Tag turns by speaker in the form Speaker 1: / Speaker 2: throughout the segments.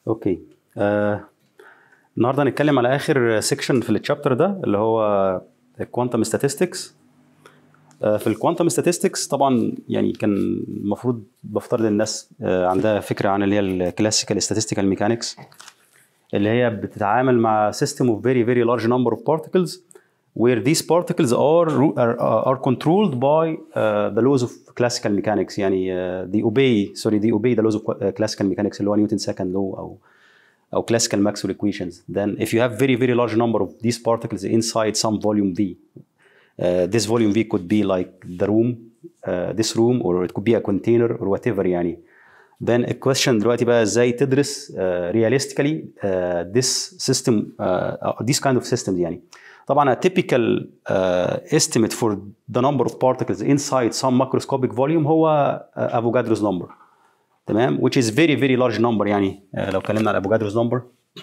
Speaker 1: اوكي. النهارده هنتكلم على اخر سيكشن في التشابتر ده اللي هو الكوانتم ستاتستكس. في الكوانتم ستاتستكس طبعا يعني كان المفروض بفترض الناس عندها فكره عن اللي هي الكلاسيكال statistical ميكانكس اللي هي بتتعامل مع system of very very large number of particles where these particles are controlled by the laws of classical mechanics. يعني they obey the laws of classical mechanics اللي هو نيوتن second law او classical Maxwell equations. Then if you have very very large number of these particles inside some volume V, this volume V could be like the room, this room, or it could be a container or whatever يعني. Then a question دلوقتي بقى ازاي تدرس realistically this system, these kind of systems يعني. طبعا a typical estimate for the number of particles inside some macroscopic volume هو Avogadro's number. تمام، which is very very large number يعني. لو اتكلمنا على Avogadro's number،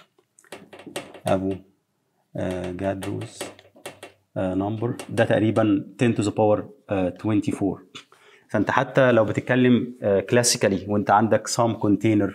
Speaker 1: Avogadro's number ده تقريبا 10 to the power 24. فانت حتى لو بتتكلم كلاسيكالي وانت عندك some container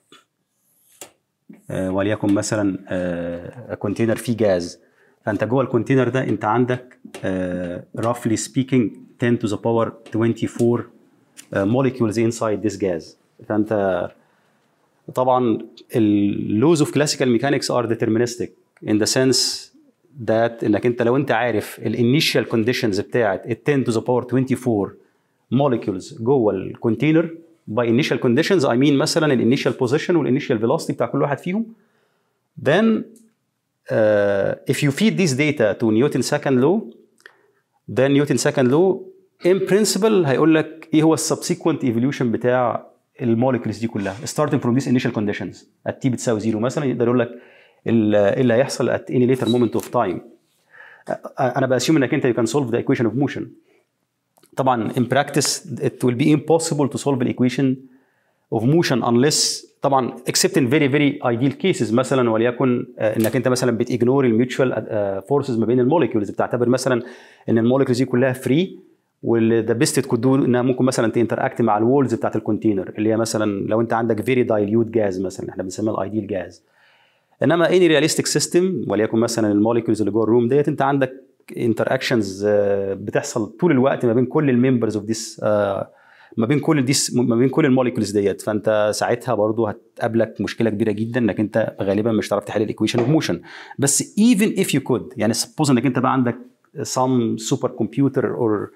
Speaker 1: وليكن مثلا كونتينر فيه جاز، فانت جوه الكونتينر ده انت عندك roughly speaking 10 to the power 24 molecules inside this gas. فانت طبعا ال laws of classical mechanics are deterministic in the sense that انك انت لو انت عارف ال initial conditions بتاعت ال 10 to the power 24 molecules جوه الكونتينر by initial conditions I mean مثلا ال initial position وال initial velocity بتاع كل واحد فيهم. Then if you feed this data to Newton's second law, then Newton's second law in principle هيقول لك ايه هو السبسيكوينت ايفوليوشن بتاع الموليكولز دي كلها starting from these initial conditions. at t بتساوي 0 مثلا يقدر يقول لك ايه اللي هيحصل at any later moment of time. انا باسيوم انك انت you can solve the equation of motion. طبعا in practice it will be impossible to solve the equation of motion unless طبعا except in very very ideal cases مثلا وليكن انك انت مثلا بتignore الميوتشوال فورسز ما بين الموليكيولز، بتعتبر مثلا ان الموليكيولز دي كلها فري والذا بيست تكود دو انها ممكن مثلا تنتراكت مع الوولز بتاعت الكونتينر اللي هي مثلا لو انت عندك فيري دايليوت جاز مثلا احنا بنسميها الايديال جاز. انما اني رياليستيك سيستم وليكن مثلا الموليكيولز اللي جوه الروم ديت انت عندك انتراكشنز بتحصل طول الوقت ما بين كل الممبرز اوف ذيس، ما بين كل الموليكيولز ديت. فانت ساعتها برضو هتقابلك مشكله كبيره جدا انك انت غالبا مش هتعرف تحل الايكويشن اوف موشن. بس even if you could يعني suppose انك انت بقى عندك some super computer or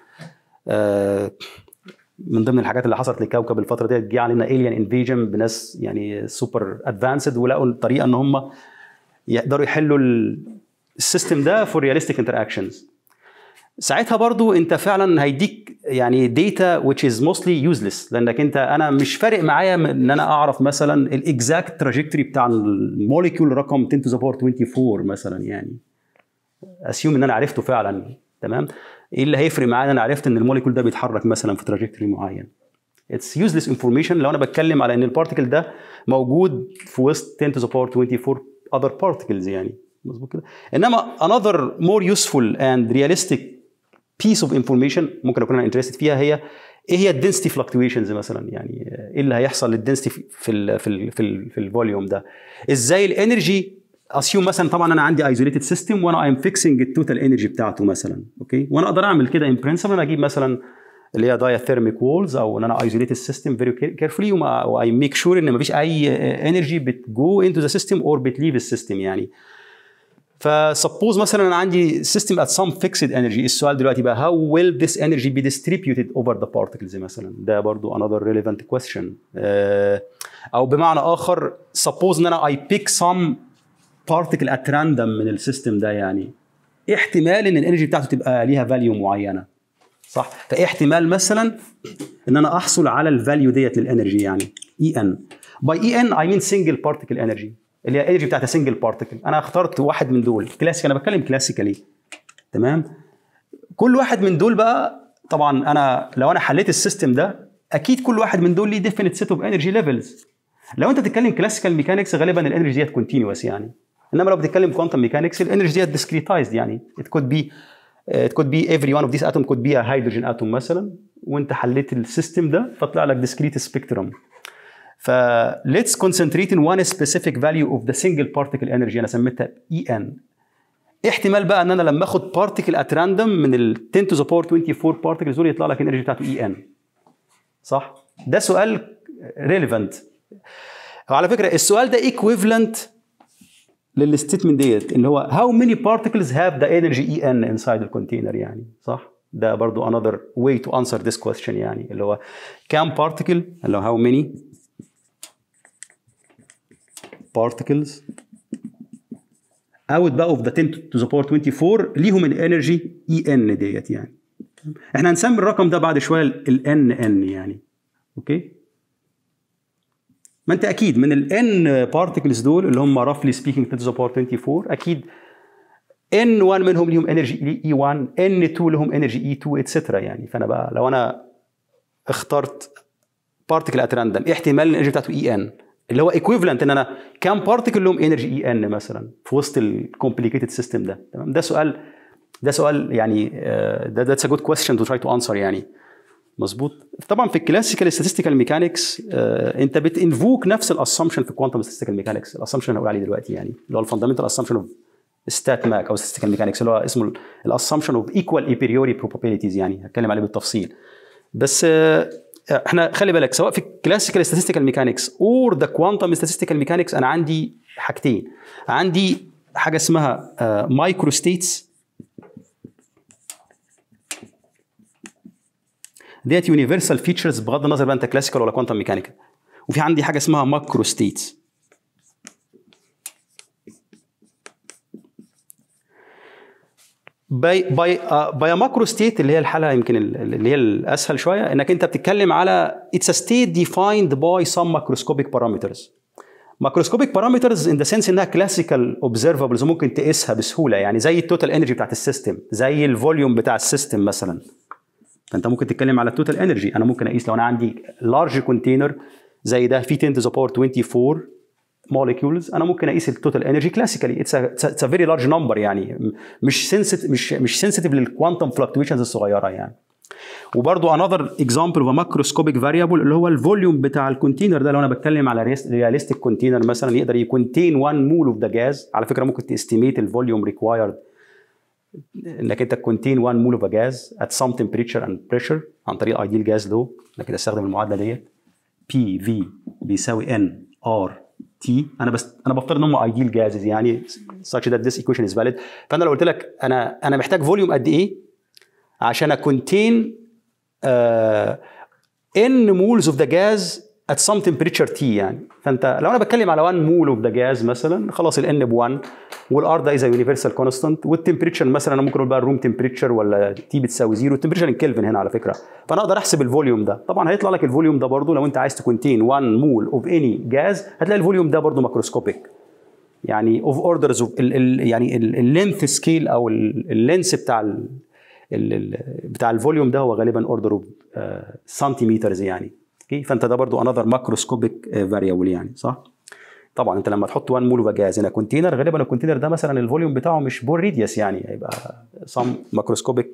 Speaker 1: من ضمن الحاجات اللي حصلت للكوكب الفتره ديت جه علينا alien invasion بناس يعني سوبر ادفانسد ولقوا الطريقه ان هم يقدروا يحلوا السيستم ده for realistic interactions. ساعتها برضو انت فعلا هيديك يعني data which is mostly useless لانك انت انا مش فارق معايا ان انا اعرف مثلا الاكزاكت تراجكتوري بتاع الموليكيول رقم 10 to the power 24 مثلا يعني اسيوم ان انا عرفته فعلا. تمام، ايه اللي هيفرق معايا انا عرفت ان الموليكيول ده بيتحرك مثلا في تراجكتوري معين. It's useless information لو انا بتكلم على ان البارتيكل ده موجود في وسط 10 to the power 24 other particles يعني مظبوط كده. انما another more useful and realistic piece of information ممكن اكون انا interested فيها هي ايه هي الدنسيتي فلكتويشنز مثلا، يعني ايه اللي هيحصل للدنسيتي في الفوليوم ده، ازاي الانرجي اسيوم مثلا. طبعا انا عندي ايزوليتد سيستم وانا ايم فيكسنج التوتال انرجي بتاعته مثلا اوكي، وانا اقدر اعمل كده ان برنسبل انا اجيب مثلا اللي هي diathermic walls او ان انا ايزوليت السيستم فيري كيرفولي واي ميك شور ان مفيش اي انرجي بتجو انتو ذا سيستم اور بتليف السيستم يعني. فسبوز مثلا انا عندي سيستم ات سم فيكسد انرجي، السؤال دلوقتي بقى how will this energy be distributed over the particles مثلا. ده برضو another relevant question. او بمعنى اخر suppose ان انا I pick some particle at random من السيستم ده، يعني ايه احتمال ان الانرجي بتاعته تبقى ليها فاليو معينه صح؟ فايه احتمال مثلا ان انا احصل على الفاليو ديت للانرجي يعني اي ان. باي اي ان اي مين سنجل بارتيكل انرجي اللي هي الانرجي بتاعت سنجل بارتيكل. انا اخترت واحد من دول كلاسيك، انا بتكلم كلاسيكالي تمام. كل واحد من دول بقى طبعا انا لو انا حليت السيستم ده اكيد كل واحد من دول ليه ديفينيت سيت اوف انرجي ليفلز. لو انت بتتكلم كلاسيكال ميكانكس غالبا الانرجي ديت كونتينوس يعني، انما لو بتتكلم كوانتم ميكانكس الانرجي ديت ديسكريتايزد يعني it could be every one of these atom could be a hydrogen atom مثلا، وانت حليت السيستم ده فطلع لك discrete spectrum. ف let's concentrate in one specific value of the single particle energy انا سميتها En. احتمال بقى ان انا لما اخد particle at random من ال 10 to the power 24 particles دول يطلع لك الانرجي بتاعته En. صح؟ ده سؤال relevant. وعلى فكره السؤال ده equivalent للستيتمنت ديت اللي هو how many particles have the energy En inside the container يعني صح؟ ده برضو another way to answer this question يعني اللي هو كام particle اللي هو how many particles out بقى of the 10 to the power 24 ليهم الانرجي En ديت يعني. احنا هنسمي الرقم ده بعد شويه ال NN يعني. اوكي؟ ما انت اكيد من ال N particles دول اللي هم roughly speaking 10 to the power 24 اكيد N1 منهم ليهم انرجي E1 N2 لهم انرجي E2 اتسترا يعني. فانا بقى لو انا اخترت بارتيكل ات راندم احتمال الانرجي بتاعته En اللي هو ايكويفالنت ان انا كام بارتيكل لهم انرجي En مثلا في وسط الكومبليكيتد سيستم ده. تمام؟ ده سؤال يعني that's a good question to try to answer يعني. مظبوط. طبعا في الكلاسيكال statistical ميكانكس انت بتنفوك نفس الاسامبشن في الكوانتم statistical ميكانكس. الاسامبشن اللي هقول عليه دلوقتي يعني اللي هو الفاندامنتال اسامبشن اوف ستات ماك او statistical ميكانكس اللي هو اسمه الاسامبشن اوف ايكوال ايبريوري probabilities يعني هتكلم عليه بالتفصيل. بس احنا خلي بالك سواء في الكلاسيكال statistical ميكانكس اور ذا كوانتم statistical ميكانكس انا عندي حاجتين. عندي حاجه اسمها مايكرو ستيتس ديت يونيفرسال فيتشرز بغض النظر بقى انت كلاسيكال ولا كوانتم ميكانيكال. وفي عندي حاجه اسمها ماكرو ستيتس. باي ماكرو ستيت اللي هي الحاله يمكن اللي هي الاسهل شويه انك انت بتتكلم على اتس ا ستيت ديفايند باي سم ماكروسكوبيك بارامترز. ماكروسكوبيك بارامترز ان ذا سنس انها كلاسيكال اوبزرفبلز ممكن تقيسها بسهوله يعني زي التوتال انرجي بتاعت السيستم زي الفوليوم بتاع السيستم مثلا. فانت ممكن تتكلم على التوتال انرجي. انا ممكن اقيس لو انا عندي لارج كونتينر زي ده في 10 to the power 24 molecules انا ممكن اقيس التوتال انرجي كلاسيكالي. اتس ا فيري لارج نمبر يعني مش سنسيتيف للكوانتم فلكتويشنز الصغيره يعني. وبرده انذر اكزامبل اوف ماكروسكوبيك فاريبل اللي هو الفوليوم بتاع الكونتينر ده. لو انا بتكلم على رياليستيك كونتينر مثلا يقدر يكونتين 1 مول اوف ذا جاز. على فكره ممكن تستيميت الفوليوم ريكوايرد انك انت كونتين 1 مول اوف جاز ات سم تمبريتشر اند بريشر عن طريق ايديال جاز لو. انك كده استخدم المعادله ديت بي في بيساوي ان ار تي. انا بفترض ان هم ايديال جازز يعني such that this equation is valid. فانا لو قلت لك انا محتاج فوليوم قد ايه عشان اكونتين ان مولز اوف ذا جاز at some temperature T يعني. فانت لو انا بتكلم على 1 مول اوف ذا جاز مثلا خلاص الان ب1 والار ده از يونيفرسال كونستانت والتمبريتشر مثلا انا ممكن اقول بقى الروم تمبريتشر ولا تي بتساوي 0 والتمبريتشر ان كلفن هنا على فكره. فانا اقدر احسب الفوليوم ده. طبعا هيطلع لك الفوليوم ده برضو لو انت عايز تكونتين 1 مول اوف اني جاز هتلاقي الفوليوم ده برضو ماكروسكوبيك يعني اوف اوردرز يعني اللينث سكيل او اللينث بتاع الفوليوم ده هو غالبا اوردر اوف سنتيمترز يعني. فانت ده برضو انذر ماكروسكوبيك فاريبل يعني صح. طبعا انت لما تحط 1 مول اوف جاز هنا كونتينر غالبا الكونتينر ده مثلا الفوليوم بتاعه مش بور ريديوس يعني هيبقى سم ماكروسكوبيك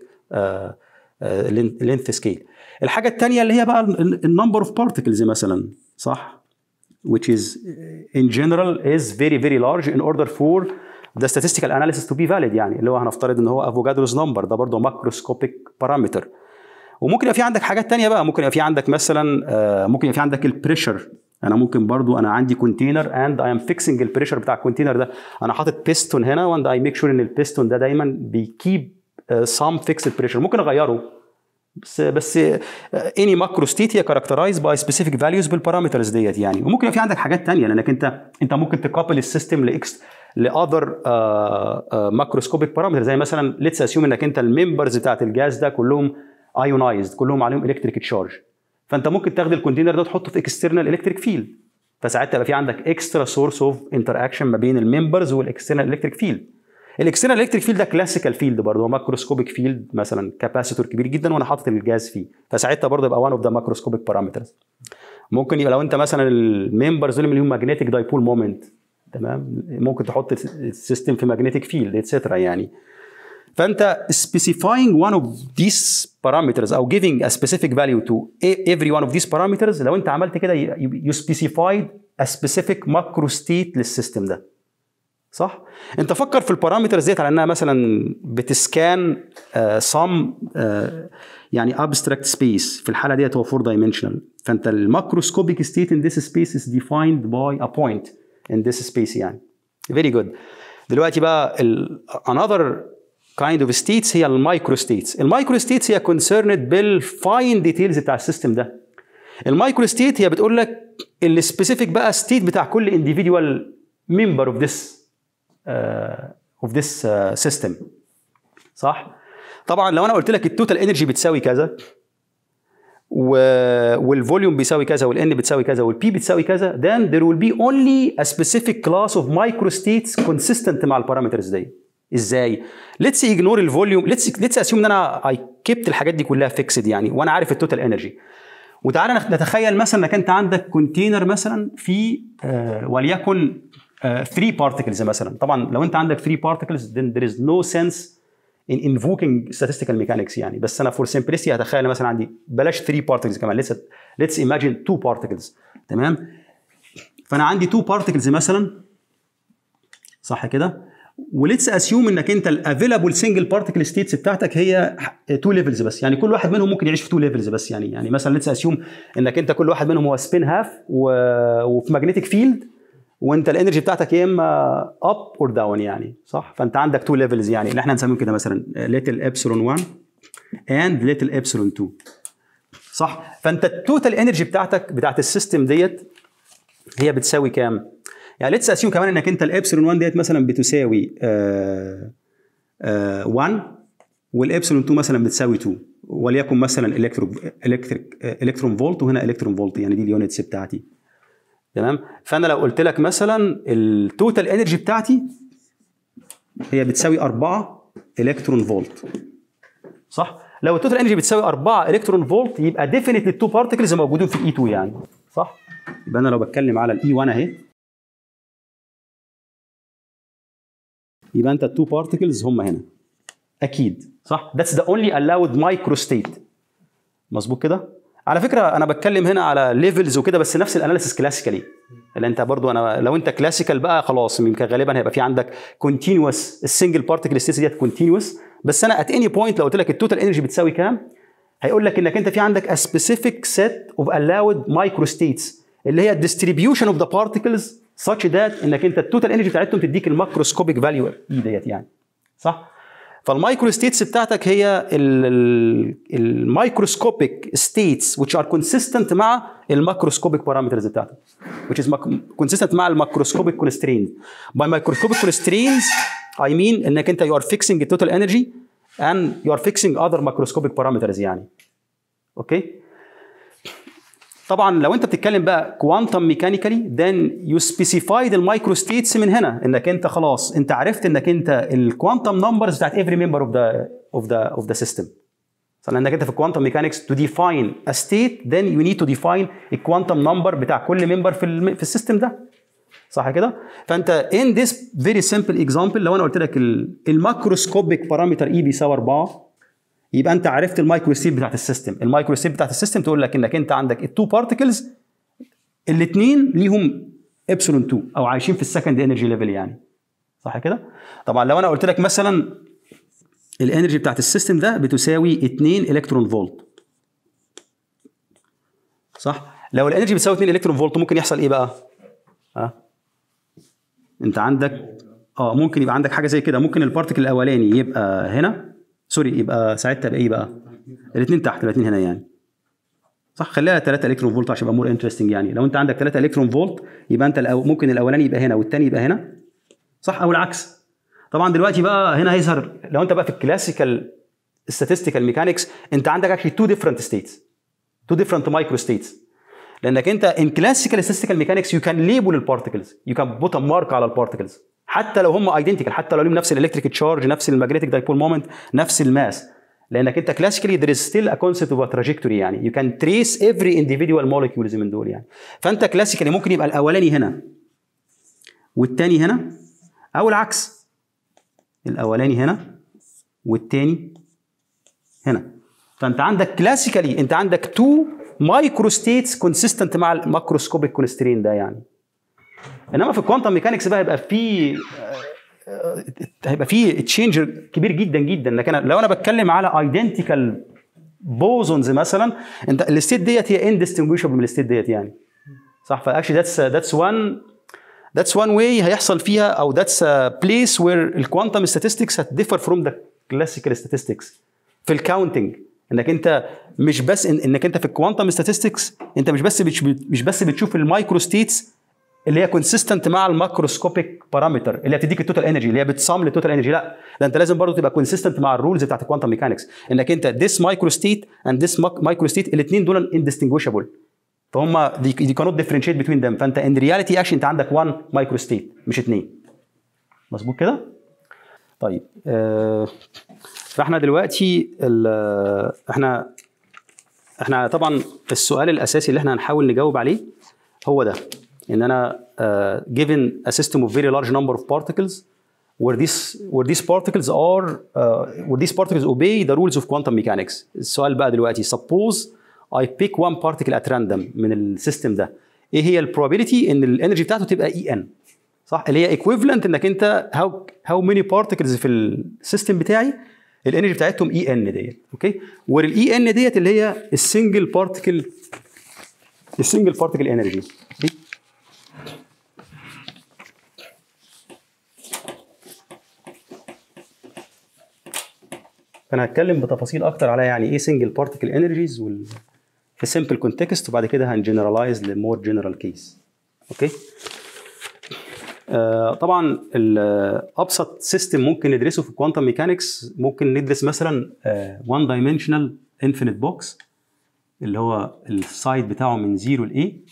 Speaker 1: لينث سكيل. الحاجه الثانيه اللي هي بقى النمبر اوف بارتكلز مثلا صح which is in general is very very large in order for the statistical analysis to be valid يعني اللي هو هنفترض ان هو افوجادروز نمبر ده برضو ماكروسكوبيك بارامتر. وممكن يبقى في عندك حاجات تانية بقى. ممكن يبقى في عندك مثلا ممكن يبقى في عندك البريشر. انا ممكن برضو انا عندي كونتينر اند اي ام فيكسنج البريشر بتاع الكونتينر ده. انا حاطط بيستون هنا واند اي ميك شور ان البيستون ده دايما بيكيب سام فيكسد بريشر. ممكن اغيره بس اني ماكرو ستيت هي كاركترايز باي سبيسيفيك فاليوز بالبارامترز ديت يعني. وممكن يبقى في عندك حاجات تانية لانك انت ممكن تكابل السيستم لاذر ماكروسكوبيك بارامتر زي مثلا ليتس اسيوم انك انت الممبرز بتاعت الجاز ده كلهم ايونايزد كلهم عليهم الكتريك تشارج. فانت ممكن تاخد الكونتينر ده تحطه في اكسترنال الكتريك فيلد. فساعتها يبقى في عندك اكسترا سورس اوف انتراكشن ما بين الممبرز والاكسترنال الكتريك فيلد. الاكسترنال الكتريك فيلد ده كلاسيكال فيلد برضه هو ماكروسكوبيك فيلد مثلا كاباسيتور كبير جدا وانا حاطط الجاز فيه. فساعتها برضه يبقى وان اوف ذا ماكروسكوبيك بارامترز. ممكن يبقى لو انت مثلا الممبرز اللي ليهم ماجنتيك دايبول مومنت تمام ممكن تحط السيستم في ماجنتيك فيلد اتسترا يعني. فانت specifying one of these parameters او giving a specific value to every one of these parameters، لو انت عملت كده you specified a specific macro state للسيستم ده، صح؟ انت فكر في البارامترز ديت على انها مثلا بتسكان some يعني abstract space، في الحاله ديت هو 4 dimensional، فانت الماكروسكوبيك state in this space is defined by a point in this space يعني. very good. دلوقتي بقى another kind of states هي المايكرو ستيتس. المايكرو ستيتس هي concerned بالفاين ديتيلز بتاع السيستم ده. المايكرو ستيت هي بتقول لك السبيسيفيك بقى ستيت بتاع كل individual member of this system، صح؟ طبعا لو انا قلت لك التوتال انرجي بتساوي كذا والفوليوم بيساوي كذا والان بتساوي كذا والبي بتساوي كذا، then there will be only a specific class of microstates consistent مع البارامترز دي. ازاي؟ let's ignore الفوليوم، let's assume ان انا I kept الحاجات دي كلها fixed يعني، وانا عارف التوتال انرجي. وتعالى نتخيل مثلا انك انت عندك كونتينر مثلا في وليكن 3 particles مثلا. طبعا لو انت عندك 3 particles then there is no sense in invoking statistical mechanics يعني، بس انا for simplicity هتخيل مثلا عندي بلاش 3 particles كمان، let's imagine 2 particles، تمام؟ فانا عندي 2 particles مثلا، صح كده؟ وليتس اسيوم انك انت الافيلابل سنجل بارتيكل ستيتس بتاعتك هي 2 ليفلز بس، يعني كل واحد منهم ممكن يعيش في 2 ليفلز بس يعني مثلا ليتس اسيوم انك انت كل واحد منهم هو سبين هاف وفي ماجنتيك فيلد، وانت الانرجي بتاعتك يا اما اب اور داون يعني، صح؟ فانت عندك 2 ليفلز يعني اللي احنا هنسميهم كده مثلا ليتل ابسلون 1 اند ليتل ابسلون 2، صح؟ فانت التوتال انرجي بتاعت السيستم ديت هي بتساوي كام؟ يعني ليتس اسيوم كمان انك انت الابسلون 1 ديت مثلا بتساوي 1 والابسلون 2 مثلا بتساوي 2، وليكن مثلا الكترون فولت وهنا الكترون فولت، يعني دي اليونتس بتاعتي، تمام؟ فانا لو قلت لك مثلا التوتال انرجي بتاعتي هي بتساوي 4 الكترون فولت، صح؟ لو التوتال انرجي بتساوي 4 الكترون فولت يبقى ديفينتلي التو بارتكلز موجودين في الاي 2 يعني، صح؟ يبقى انا لو بتكلم على الاي 1 اهي، يبقى انت التو بارتكلز هم هنا اكيد، صح؟ That's the only allowed micro state، مظبوط كده؟ على فكره انا بتكلم هنا على ليفلز وكده، بس نفس الاناليسيس كلاسيكالي، اللي انت برضو لو انت كلاسيكال بقى خلاص يمكن غالبا هيبقى في عندك كونتينوس، السنجل بارتكل ستيتس ديت كونتينوس، بس انا ات اني بوينت لو قلت لك التوتال انرجي بتساوي كام هيقول لك انك انت في عندك a specific set of allowed micro states اللي هي distribution of the particles such that انك انت التوتال انرجي بتاعتهم تديك الماكروسكوبيك فاليو اي ديت يعني، صح؟ فالمايكرو ستيتس بتاعتك هي المايكروسكوبيك ستيتس which are consistent مع الماكروسكوبيك بارامترز بتاعتك which is consistent مع الماكروسكوبيك constraints. by microscopic constraints I mean انك انت you are fixing the total energy and you are fixing other macroscopic parameters يعني، اوكي؟ طبعا لو انت بتتكلم بقى كوانتم ميكانيكالي then you specified المايكرو ستيتس من هنا، انك انت خلاص انت عرفت انك انت الكوانتم نمبرز بتاعت every member of the system. فلانك انت في الكوانتم ميكانكس to define a state then you need to define الكوانتم نمبر بتاع كل ممبر في السيستم ده، صح كده؟ فانت in this very simple example لو انا قلت لك الماكروسكوبيك بارامتر اي بيساوي 4 يبقى انت عرفت المايكرو ستيت بتاعت السيستم. المايكرو ستيت بتاعت السيستم تقول لك انك انت عندك التو بارتكلز الاثنين ليهم ابسلون 2 او عايشين في السكند انرجي ليفل يعني، صح كده؟ طبعا لو انا قلت لك مثلا الانرجي بتاعت السيستم ده بتساوي 2 الكترون فولت، صح؟ لو الانرجي بتساوي 2 الكترون فولت ممكن يحصل ايه بقى؟ انت عندك ممكن يبقى عندك حاجه زي كده، ممكن البارتكل الاولاني يبقى هنا، سوري، يبقى ساعتها بايه بقى؟ الاثنين تحت الاثنين هنا يعني، صح؟ خليها 3 الكترون فولت عشان يبقى مور انترستنج يعني. لو انت عندك 3 الكترون فولت يبقى انت ممكن الاولاني يبقى هنا والثاني يبقى هنا، صح؟ او العكس. طبعا دلوقتي بقى هنا هيظهر لو انت بقى في الكلاسيكال statistical mechanics انت عندك actually two different states, two different micro states. لانك انت in classical statistical mechanics you can label البارتكلز, you can put a mark على البارتكلز حتى لو هم identical, حتى لو لهم نفس الالكتريك تشارج, نفس المagnetic dipole moment, نفس الماس. لانك انت classically there is still a concept of a trajectory يعني you can trace every individual molecules من دول يعني. فانت classically ممكن يبقى الاولاني هنا والثاني هنا, او العكس, الاولاني هنا والتاني هنا. فانت عندك كلاسيكالي انت عندك 2 مايكرو ستيتس كونسيستنت مع الماكروسكوبيك كونسترين ده يعني. انما في الكوانتم ميكانكس بقى هيبقى في تشينج كبير جدا جدا. لكن لو انا بتكلم على ايدنتيكال بوزونز مثلا، انت الستيت ديت هي اندستنجويشبل من الستيت ديت يعني، صح؟ فاكشلي that's one way هيحصل فيها، او that's a place where الكوانتم statistics هتديفر from the classical statistics في الكاونتنج. انك انت مش بس انك انت في الكوانتم statistics انت مش بس بتشوف المايكرو ستيتس اللي هي كونسيستنت مع الماكروسكوبيك بارامتر اللي بتديك التوتال انرجي اللي هي بتصام للتوتال انرجي، لا ده انت لازم برضه تبقى كونسيستنت مع الرولز بتاعت الكوانتم ميكانكس، انك انت this micro state and this micro state الاثنين دول indistinguishable، فهم they cannot differentiate between them. فانت in reality actually انت عندك one micro state مش اثنين. مظبوط كده؟ طيب فاحنا دلوقتي احنا طبعا السؤال الاساسي اللي احنا هنحاول نجاوب عليه هو ده، ان انا given a system of very large number of particles where these particles obey the rules of quantum mechanics. السؤال بقى دلوقتي suppose I pick one particle at random من السيستم ده، ايه هي البروبابيلتي ان الانرجي بتاعته تبقى ان، صح؟ اللي هي equivalent انك انت how many particles في السيستم بتاعي الانرجي بتاعتهم ان ديت، اوكي؟ والاي ان ديت اللي هي السنجل بارتكل انرجي دي. انا هتكلم بتفاصيل اكتر على يعني ايه سنجل بارتكل انرجيز في سمبل كونتكست، وبعد كده هنجنرالايز لمور جنرال كيس. اوكي؟ طبعا ابسط سيستم ممكن ندرسه في الكوانتم ميكانكس ممكن ندرس مثلا وان دايمنشنال انفينيت بوكس اللي هو السايد بتاعه من 0 ل A.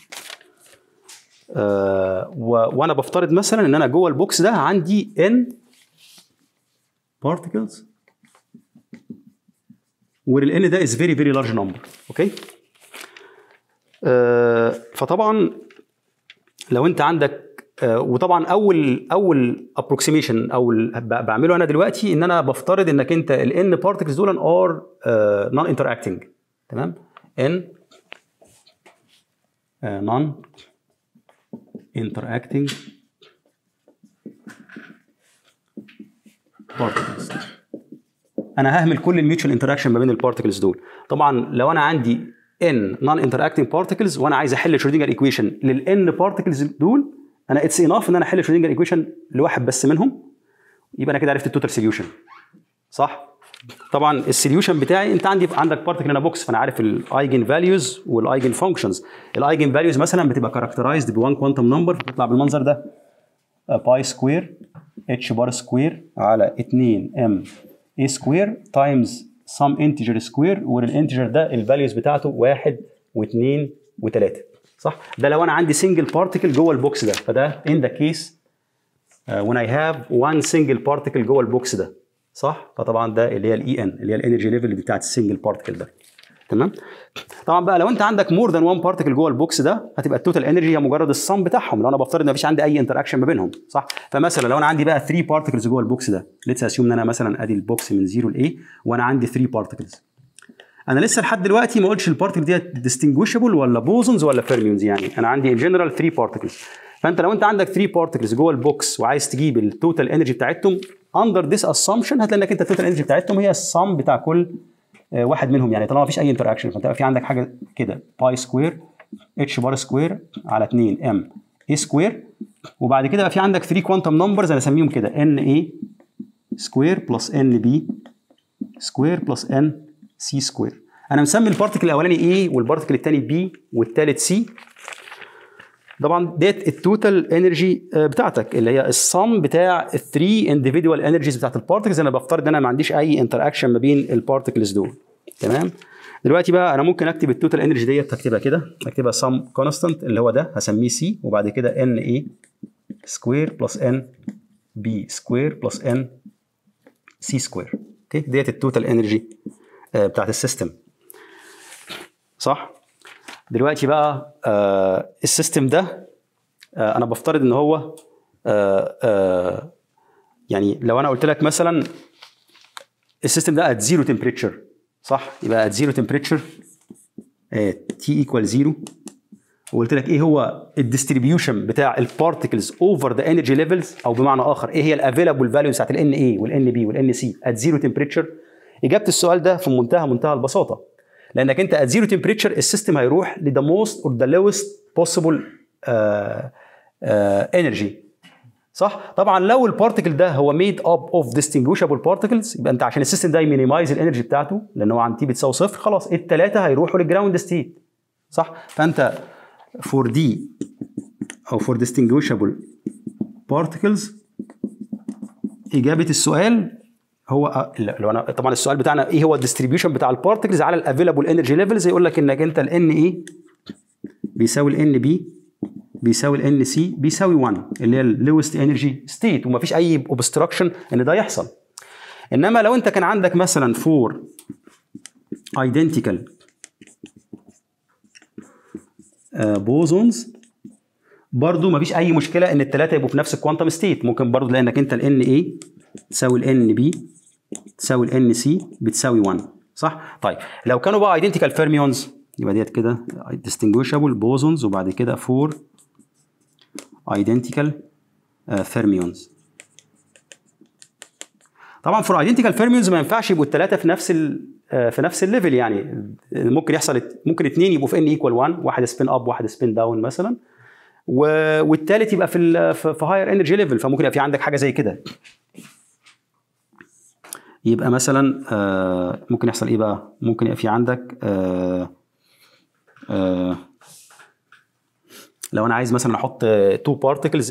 Speaker 1: وانا بفترض مثلا ان انا جوه البوكس ده عندي n particles والN ده is very very large number. اوكي؟ فطبعا لو انت عندك وطبعا اول ابروكسيميشن او بعمله انا دلوقتي ان انا بفترض انك انت الN particles دول are non interacting. تمام؟ n non interacting particles. انا ههمل كل الميوتشوال انتراكشن ما بين البارتكلز دول. طبعا لو انا عندي n non interacting particles وانا عايز احل شرودنجر ايكويشن للn بارتكلز دول، انا اتس انف ان انا احل شرودنجر ايكويشن لواحد بس منهم، يبقى انا كده عرفت التوتال سوليوشن، صح؟ طبعا السوليوشن بتاعي انت عندك بارتكل هنا بوكس، فانا عارف الايجن فاليوز والايجن فانكشنز. الايجن فاليوز مثلا بتبقى كاركترايزد ب1 كوانتم نمبر بتطلع بالمنظر ده باي سكوير اتش بار سكوير على 2 ام اي سكوير تايمز سم انتجر سكوير، والانتجر ده الفاليوز بتاعته 1 و2 و3، صح؟ ده لو انا عندي سنجل بارتكل جوه البوكس ده، فده ان ذا كيس when I have one single particle جوه البوكس ده، صح؟ فطبعا ده اللي هي الاي ان اللي هي الانرجي ليفل بتاعت السنجل بارتكل ده. تمام؟ طبعا بقى لو انت عندك مور ذان وان بارتكل جوه البوكس ده هتبقى التوتال انرجي هي مجرد الصم بتاعهم، لو انا بفترض ان مفيش عندي اي انتراكشن ما بينهم، صح؟ فمثلا لو انا عندي بقى 3 بارتكلز جوه البوكس ده، ليتس اسيوم ان انا مثلا ادي البوكس من 0 ل A وانا عندي 3 بارتكلز. انا لسه لحد دلوقتي ما قلتش البارتكل ديت distinguishable ولا بوزونز ولا فيرميونز، يعني انا عندي ان جنرال 3 بارتكلز. فانت لو انت عندك 3 بارتكلز جوه البوكس وعايز تجيب التوتال انرجي بتاعتهم اندر ذيس اسامبشن، هتلاقي انك انت التوتال انرجي بتاعتهم هي الصم بتاع كل واحد منهم، يعني طالما مفيش اي انتراكشن فانت في عندك حاجه كده باي سكوير اتش بار سكوير على 2 ام اي سكوير، وبعد كده بقى في عندك 3 كوانتم نمبرز انا اسميهم كده ان اي سكوير بلس ان بي سكوير بلس ان سي سكوير. انا مسمي البارتكل الاولاني اي والبارتكل الثاني بي والثالث سي. طبعا ديت التوتال انرجي بتاعتك اللي هي الصم بتاع الثري انديفيدوال انرجيز بتاعت البارتكلز. انا بفترض ان انا ما عنديش اي انتراكشن ما بين البارتكلز دول. تمام؟ دلوقتي بقى انا ممكن اكتب التوتال انرجي ديت، هكتبها كده، هكتبها سم كونستانت اللي هو ده هسميه سي، وبعد كده ان اي سكوير بلس ان بي سكوير بلس ان سي سكوير. اوكي؟ ديت التوتال انرجي بتاعت السيستم، صح؟ دلوقتي بقى السيستم ده انا بفترض ان هو يعني لو انا قلت لك مثلا السيستم ده at zero temperature صح؟ يبقى at zero temperature T equal 0 وقلت لك ايه هو الديستريبيوشن بتاع البارتكلز اوفر ذا انرجي ليفلز، او بمعنى اخر ايه هي الافيلابل فاليو بتاعت ال NA وال NB وال NC at zero temperature. اجابه السؤال ده في منتهى البساطه، لانك انت at zero temperature السيستم هيروح ل the most or the lowest possible energy صح؟ طبعا لو البارتكل ده هو made up of distinguishable particles يبقى انت عشان السيستم ده يمينيمايز الانرجي بتاعته لان هو عند تي بتساوي صفر، خلاص الثلاثه هيروحوا للجراوند ستيت صح؟ فانت for D او for distinguishable particles اجابه السؤال هو لو انا طبعا السؤال بتاعنا ايه هو الديستريبيوشن بتاع البارتكلز على الافيلابل انرجي ليفلز، يقول لك انك انت ال NA بيساوي ال NB بيساوي ال NC بيساوي 1 اللي هي اللوست انرجي ستيت، ومفيش اي اوبستراكشن ان ده يحصل. انما لو انت كان عندك مثلا for identical بوزونز برضو مفيش اي مشكله ان الثلاثه يبقوا في نفس الكوانتم ستيت، ممكن برضو لانك انت ال NA تساوي ال NB تساوي ال NC بتساوي 1 صح؟ طيب لو كانوا بقى identical fermions يبقى ديت كده distinguishable بوزونز وبعد كده for identical fermions. طبعا for identical fermions ما ينفعش يبقوا الثلاثه في نفس الليفل، يعني ممكن يحصل ممكن اثنين يبقوا في n equal 1، واحد سبين اب واحد سبين داون مثلا، والثالث يبقى في هاير انرجي ليفل، فممكن يبقى في عندك حاجه زي كده. يبقى مثلا ممكن يحصل ايه بقى؟ ممكن يبقى في عندك لو انا عايز مثلا احط two particles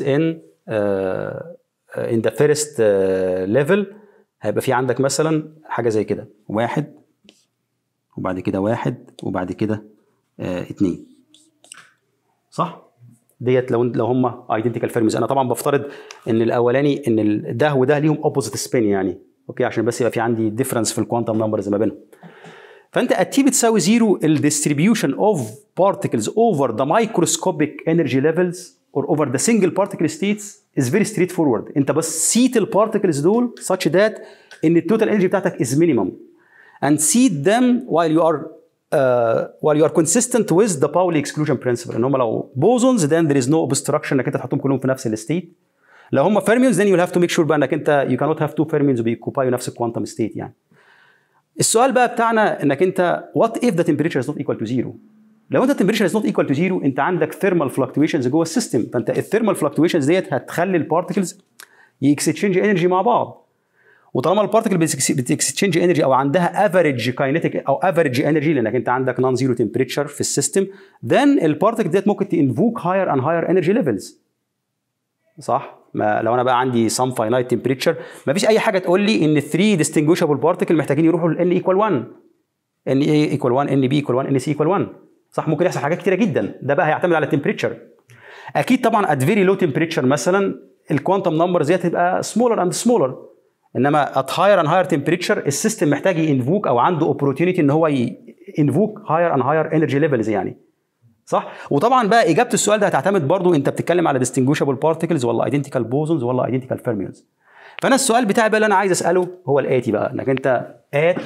Speaker 1: in the first level هيبقى في عندك مثلا حاجه زي كده، واحد وبعد كده واحد وبعد كده اتنين صح؟ ديت لو هم identical fermions. انا طبعا بفترض ان الاولاني ان ده وده ليهم opposite spin يعني اوكي، عشان بس يبقى في عندي difference في الكوانتم نمبرز ما بينهم. فانت at t بتساوي 0 ال distribution of particles over the microscopic energy levels or over the single particle states is very straightforward. انت بس seat البارتكلز دول such that ان التوتال انرجي بتاعتك is minimum and seat them while you are consistent with the Pauli exclusion principle. ان هم لو bosons then there is no obstruction انك انت تحطهم كلهم في نفس الستيت. لو هم fermions then you'll have to make sure بقى انك انت you cannot have two fermions بيكوبايوا نفس الكوانتم ستيت يعني. السؤال بقى بتاعنا انك انت what if the temperature is not equal to 0؟ لو انت temperature is not equal to 0 انت عندك thermal fluctuations جوه السيستم، فانت الثيرمال fluctuations ديت هتخلي البارتكلز يكستشينج انرجي مع بعض، وطالما البارتكل بتكستشينج انرجي او عندها افريج كاينيتيك او افريج انرجي لانك انت عندك نون زيرو تمبريتشر في السيستم، then البارتكل ديت ممكن تنفوك هاير اند هاير انرجي ليفلز صح؟ ما لو انا بقى عندي some finite temperature مفيش اي حاجه تقول لي ان 3 distinguishable particle محتاجين يروحوا ل n equal 1 n a equal 1 n b equal 1 n c equal 1 صح؟ ممكن يحصل حاجات كتيره جدا، ده بقى هيعتمد على التمبريتشر. اكيد طبعا at very low temperature مثلا الكوانتم نمبرز ديت هتبقى smaller and smaller، انما at higher and higher temperature السيستم محتاج ينفوك او عنده opportunity ان هو ينفوك higher and higher energy levels يعني صح؟ وطبعا بقى اجابه السؤال ده هتعتمد برضو انت بتتكلم على distinguishable particles ولا identical bosons ولا identical fermions. فانا السؤال بتاعي بقى اللي انا عايز اساله هو الاتي بقى، انك انت at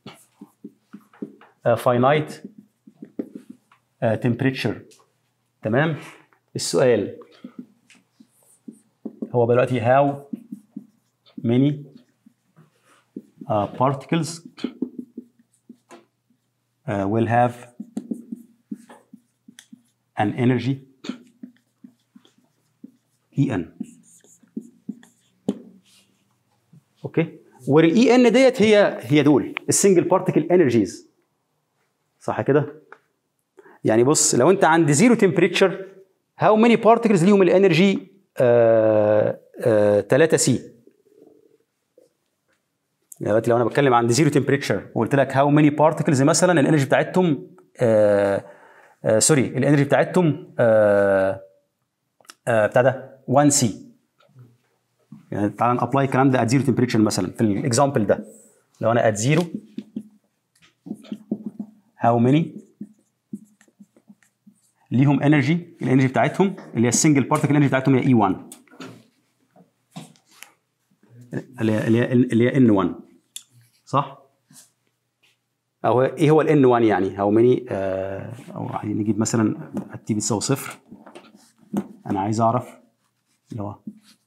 Speaker 1: finite temperature تمام؟ السؤال هو دلوقتي how many particles will have an energy En. اوكي، والاي ان ديت هي دول السنجل بارتيكل انرجيز صح كده؟ يعني بص لو انت عند زيرو تمبريتشر هاو ماني بارتيكلز ليهم الانرجي 3 سي. دلوقتي لو انا بتكلم عند زيرو تمبريتشر وقلت لك هاو ماني بارتيكلز مثلا الانرجي بتاعتهم سوري الانرجي بتاعتهم بتاع ده 1 سي، يعني تعال نابلاي الكلام ده ات زيرو تمبريتشر مثلا في الاكزامبل ده. لو انا ات زيرو هاو ماني ليهم انرجي الانرجي بتاعتهم اللي هي السنجل بارتيكل الانرجي بتاعتهم هي اي 1 اللي هي ان 1 صح؟ او ايه هو الان 1 يعني هاو ماني او عايزين نجيب مثلا التي بتساوي 0. انا عايز اعرف اللي هو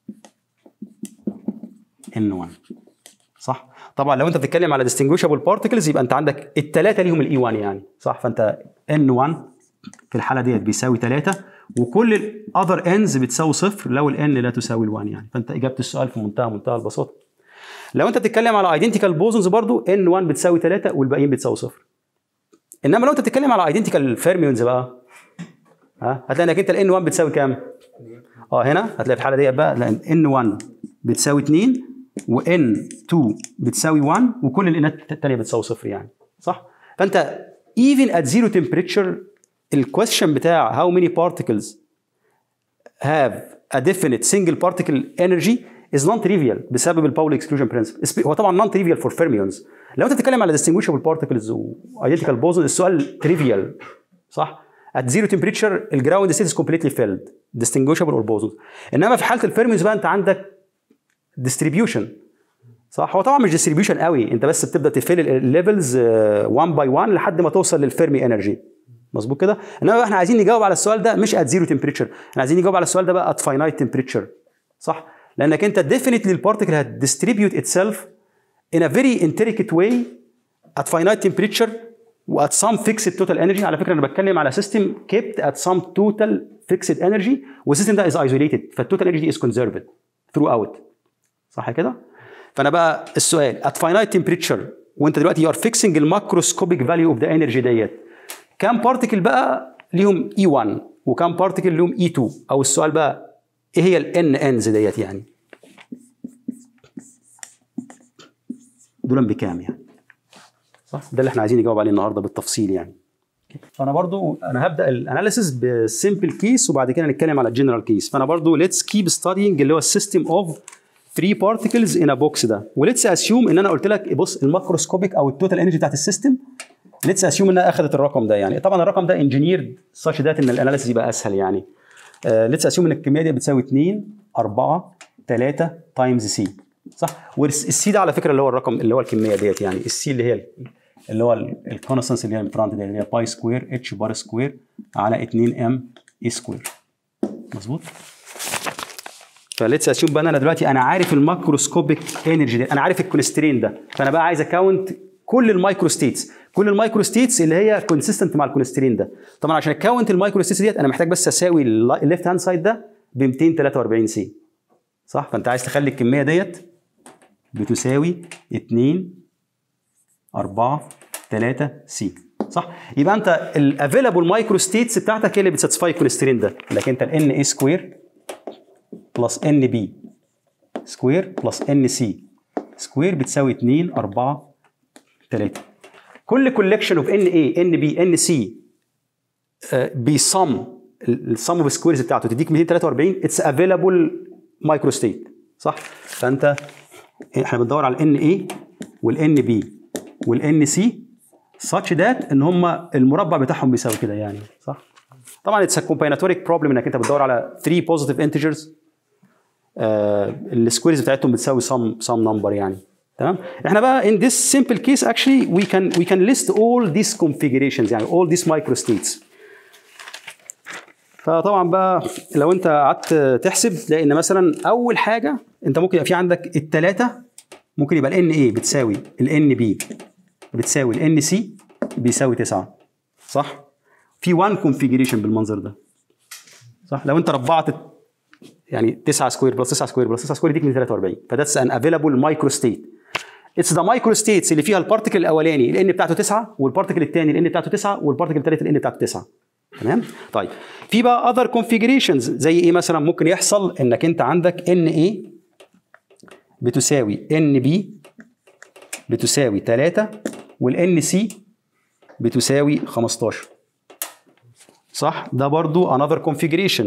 Speaker 1: ان 1 صح. طبعا لو انت بتتكلم على distinguishable particles يبقى انت عندك الثلاثه ليهم الاي 1 يعني صح. فانت ان 1 في الحاله ديت بيساوي 3 وكل الاذر انز بتساوي 0 لو الان لا تساوي ال1 يعني. فانت اجابه السؤال في منتهى البساطه. لو انت بتتكلم على ايدنتيكال بوزونز برضو ان 1 بتساوي 3 والباقيين بتساوي 0. انما لو انت بتتكلم على ايدنتيكال فيرميونز بقى هتلاقي انك انت الان 1 بتساوي كام؟ هنا هتلاقي في الحاله ديت بقى لان ان 1 بتساوي 2 وان 2 بتساوي 1 وكل الانات الثانيه بتساوي 0 يعني صح. فانت even at zero temperature الكويشن بتاع how many particles have a definite single particle energy is non-trivial بسبب الباولي exclusion principle. هو طبعا non-trivial for fermions. لو انت بتتكلم على distinguishable particles و identical bosons السؤال trivial صح. at zero temperature الجراوند state is completely filled distinguishable or bosons. انما في حاله الفيرميونز بقى انت عندك distribution صح. هو طبعا مش distribution قوي، انت بس بتبدا تفل الليفلز 1 باي 1 لحد ما توصل للفيرمي انرجي مظبوط كده. انما احنا عايزين نجاوب على السؤال ده مش at zero temperature، احنا عايزين نجاوب على السؤال ده بقى at finite temperature صح. لانك انت definitely البارتيكل هتdistribute itself in a very intricate way at finite temperature و at some fixed total energy. على فكره انا بتكلم على system kept at some total fixed energy والسيستم ده is isolated فالتوتال energy is conserved throughout صح كده. فانا بقى السؤال at finite temperature وانت دلوقتي you are fixing الماكروسكوبيك value of the energy ديت كام بارتيكل بقى ليهم E1 وكام بارتيكل ليهم E2 او السؤال بقى ايه هي الان انز ديت يعني دول بكام يعني صح. ده اللي احنا عايزين نجاوب عليه النهارده بالتفصيل يعني. فانا برضو انا هبدا الاناليسيس بسمبل كيس وبعد كده نتكلم على الجنرال كيس. فانا برضو let's keep studying اللي هو السيستم اوف 3 بارتيكلز ان ا بوكس ده وليتس اسيوم ان انا قلت لك بص الماكروسكوبيك او التوتال انرجي بتاعت السيستم ليتس اسيوم انها اخذت الرقم ده يعني. طبعا الرقم ده انجينيرد ساتش ذات ان الاناليسيس يبقى اسهل يعني. ليتس اسيوم ان الكميه دي بتساوي 2 4 3 تايمز سي صح. والسي ده على فكره اللي هو الرقم اللي هو الكميه ديت يعني. السي اللي هي اللي هو الكونستانس اللي هي الفرونت دي اللي هي باي سكوير اتش بار سكوير على 2 ام اي سكوير مظبوط. فليتس اسيوم بقى انا دلوقتي انا عارف الماكروسكوبيك انرجي دي، انا عارف الكونسترين ده، فانا بقى عايز اكاونت كل المايكرو ستيتس اللي هي كونسيستنت مع الكونسترين ده. طبعا عشان اكاونت المايكرو ستيتس ديت انا محتاج بس اساوي الليفت هاند سايد ده ب 243 سي صح. فانت عايز تخلي الكميه ديت بتساوي 2 4 3 سي صح. يبقى انت الافيلابل مايكرو ستيتس بتاعتك هي اللي بتساتسفاي الكونسترين ده. لكن انت الان اي سكوير بلس ان بي سكوير بلس ان سي سكوير بتساوي 2 4 3. كل كولكشن اوف ان اي ان بي ان سي بيصم السم اوف سكويرز بتاعته تديك 243 اتس افيلابل مايكرو ستيت صح. فانت احنا بندور على الان اي والان بي والان سي such that ان هم المربع بتاعهم بيساوي كده يعني صح. طبعا اتس كومبايناتوريك بروبلم انك انت بتدور على 3 بوزيتيف انتجرز السكويرز بتاعتهم بتساوي some number يعني تمام. احنا بقى in this simple case actually we can list all these configurations يعني all these microstates. فطبعا بقى لو انت قعدت تحسب تلاقي ان مثلا اول حاجه انت ممكن يبقى في عندك الثلاثه ممكن يبقى الان اي بتساوي الان بي بتساوي الان سي بيساوي 9 صح. في 1 configuration بالمنظر ده صح. لو انت ربعت يعني 9 سكوير بلس 9 سكوير بلس 9 سكوير يديك 243 فذاتس ان افيلابل مايكرو ستيت. اتس ذا مايكرو ستيتس اللي فيها البارتيكل الاولاني الان بتاعته 9 والبارتيكل الثاني الان بتاعته 9 والبارتيكل الثالث الان بتاعته 9 تمام. طيب في بقى اذر كونفيجريشنز زي ايه مثلا ممكن يحصل انك انت عندك ان اي بتساوي ان بي بتساوي 3 والان سي بتساوي 15 صح. ده برضو another configuration.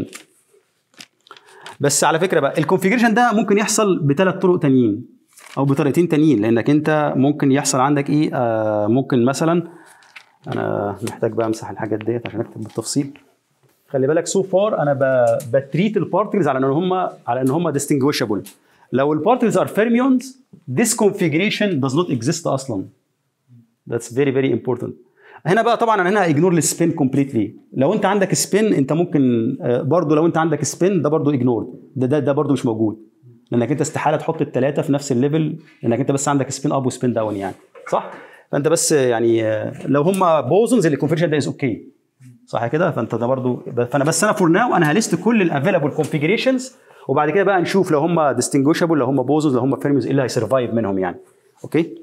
Speaker 1: بس على فكره بقى الكونفيجريشن ده ممكن يحصل بثلاث طرق تانيين او بطريقتين تانيين. لانك انت ممكن يحصل عندك ايه ممكن مثلا انا محتاج بقى امسح الحاجات ديت عشان اكتب بالتفصيل. خلي بالك سو فار انا بتريت البارتكلز على ان هم distinguishable. لو البارتكلز ار فيرميونز this configuration does not exist اصلا. That's very very important. هنا بقى طبعا انا هنا اجنور السبين كومبليتلي. لو انت عندك سبين انت ممكن برضو لو انت عندك سبين ده برضو اجنور، ده برضو مش موجود، لانك انت استحاله تحط الثلاثه في نفس الليفل، لانك انت بس عندك سبين اب وسبين داون يعني، صح؟ فانت بس يعني لو هم بوزونز اللي الكونفيجريشن ده از اوكي، صح كده؟ فانت ده برضو، فانا بس انا فور ناو انا هلست كل الافيلابل كونفيجريشنز، وبعد كده بقى نشوف لو هم ديستنجوشابل، لو هم بوزونز، لو هم فيرميونز، ايه اللي هيسرفايف منهم يعني. اوكي؟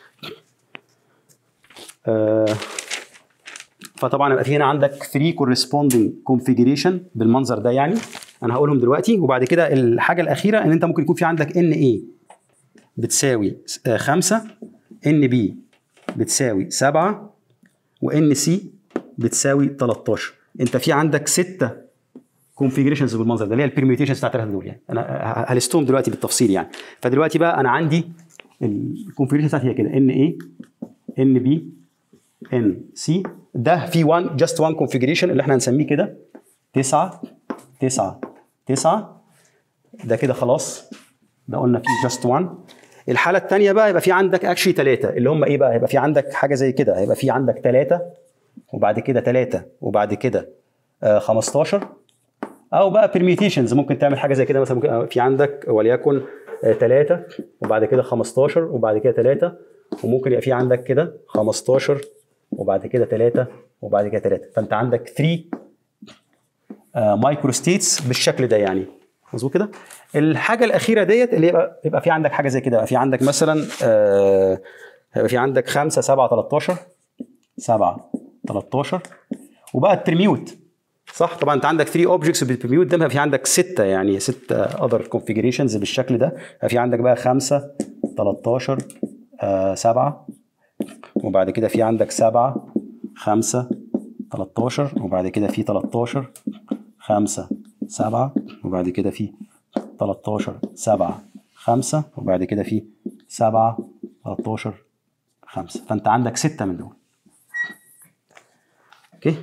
Speaker 1: فطبعا يبقى في هنا عندك 3 corresponding configuration بالمنظر ده يعني، انا هقولهم دلوقتي. وبعد كده الحاجه الاخيره ان انت ممكن يكون في عندك ان اي بتساوي 5، ان بي بتساوي 7، وان سي بتساوي 13. انت في عندك 6 configurations بالمنظر ده اللي هي البرميوتيشنز بتاعت الثلاثه دول يعني، انا هلستهم دلوقتي بالتفصيل يعني. فدلوقتي بقى انا عندي الكونفيجريشن بتاعتي هي كده ان اي، ان بي، ان سي. ده في جاست وان كونفيجريشن اللي احنا هنسميه كده 9 9 9. ده كده خلاص، ده قلنا فيه جاست وان. الحاله الثانيه بقى يبقى في عندك اكشلي 3 اللي هم ايه بقى؟ يبقى في عندك حاجه زي كده، هيبقى في عندك 3 وبعد كده 3 وبعد كده 15، او بقى permutations ممكن تعمل حاجه زي كده، مثلا ممكن في عندك وليكن 3 وبعد كده 15 وبعد كده 3، وممكن يبقى في عندك كده 15 وبعد كده 3 وبعد كده 3. فانت عندك 3 مايكرو ستيتس بالشكل ده يعني، مظبوط كده. الحاجه الاخيره ديت اللي يبقى في عندك حاجه زي كده، في عندك مثلا هيبقى في عندك 5 7 13 7 13، وبقى البرميوت، صح؟ طبعا انت عندك 3 اوبجكتس بالبرميوت ده، في عندك 6 يعني 6 اذر كونفيجريشنز بالشكل ده. في عندك بقى 5 13 7، وبعد كده في عندك 7 5 13، وبعد كده في 13 5 7، وبعد كده في 13 7 5، وبعد كده في 7 13 5. فانت عندك 6 من دول. اوكي؟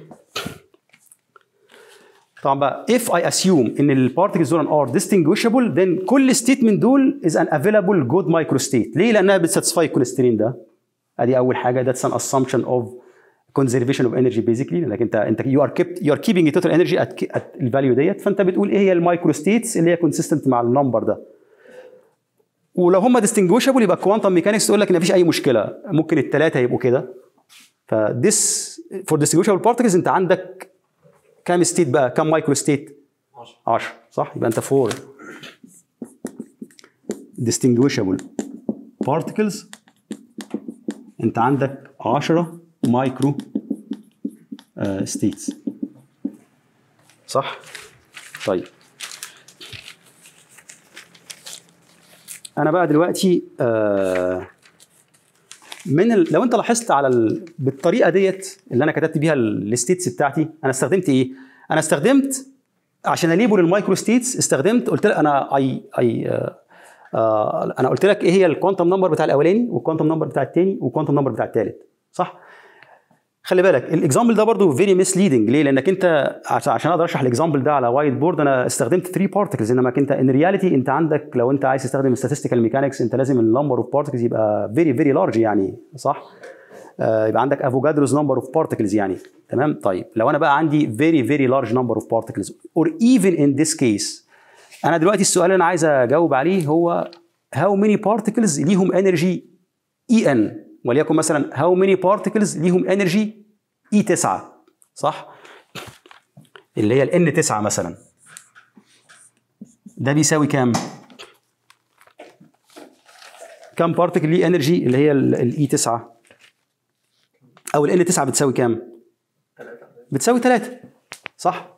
Speaker 1: طبعا بقى if I assume ان البارتكلز دول are distinguishable then كل ستيت من دول is an available good microstate. ليه؟ لانها بتساتسفاي الكوليسترين ده. ادي اول حاجه، that's an assumption of conservation of energy basically، لانك انت you are keeping the total energy at الفاليو ديت. فانت بتقول ايه هي المايكروستيتس اللي هي consistent مع النمبر ده. ولو هم distinguishable يبقى كوانتم ميكانكس تقول لك ان مفيش اي مشكله، ممكن الثلاثه يبقوا كده. ف this for distinguishable particles انت عندك كام ستيت بقى؟ كام مايكرو ستيت؟ 10، صح؟ يبقى انت فور distinguishable particles انت عندك 10 مايكرو ستيتس، صح؟ طيب انا بقى دلوقتي لو انت لاحظت على بالطريقه ديت اللي انا كتبت بيها الستيتس بتاعتي، انا استخدمت ايه؟ انا استخدمت عشان اليبل المايكرو ستيتس، استخدمت قلت لك انا قلت لك ايه هي الكوانتم نمبر بتاع الاولاني والكوانتم نمبر بتاع الثاني والكوانتم نمبر بتاع الثالث، صح؟ خلي بالك الاكزامبل ده برضو فيري مسليدنج. ليه؟ لانك انت عشان اقدر اشرح الاكزامبل ده على وايت بورد انا استخدمت 3 بارتكلز، انما انت ان رياليتي انت عندك لو انت عايز تستخدم statistical ميكانكس انت لازم النمبر اوف بارتكلز يبقى فيري فيري لارج يعني، صح؟ يبقى عندك افوجادروز نمبر اوف بارتكلز يعني، تمام؟ طيب لو انا بقى عندي فيري فيري لارج نمبر اوف بارتكلز اور ايفن ان ذيس كيس، انا دلوقتي السؤال اللي انا عايز اجاوب عليه هو هاو ماني بارتكلز ليهم انرجي اي ان، وليكن مثلا هاو ماني بارتكلز ليهم انرجي اي 9، صح؟ اللي هي الان 9 مثلا، ده بيساوي كام؟ كام بارتكل ليه انرجي اللي هي الاي 9 او الان 9 بتساوي كام؟ بتساوي 3، صح؟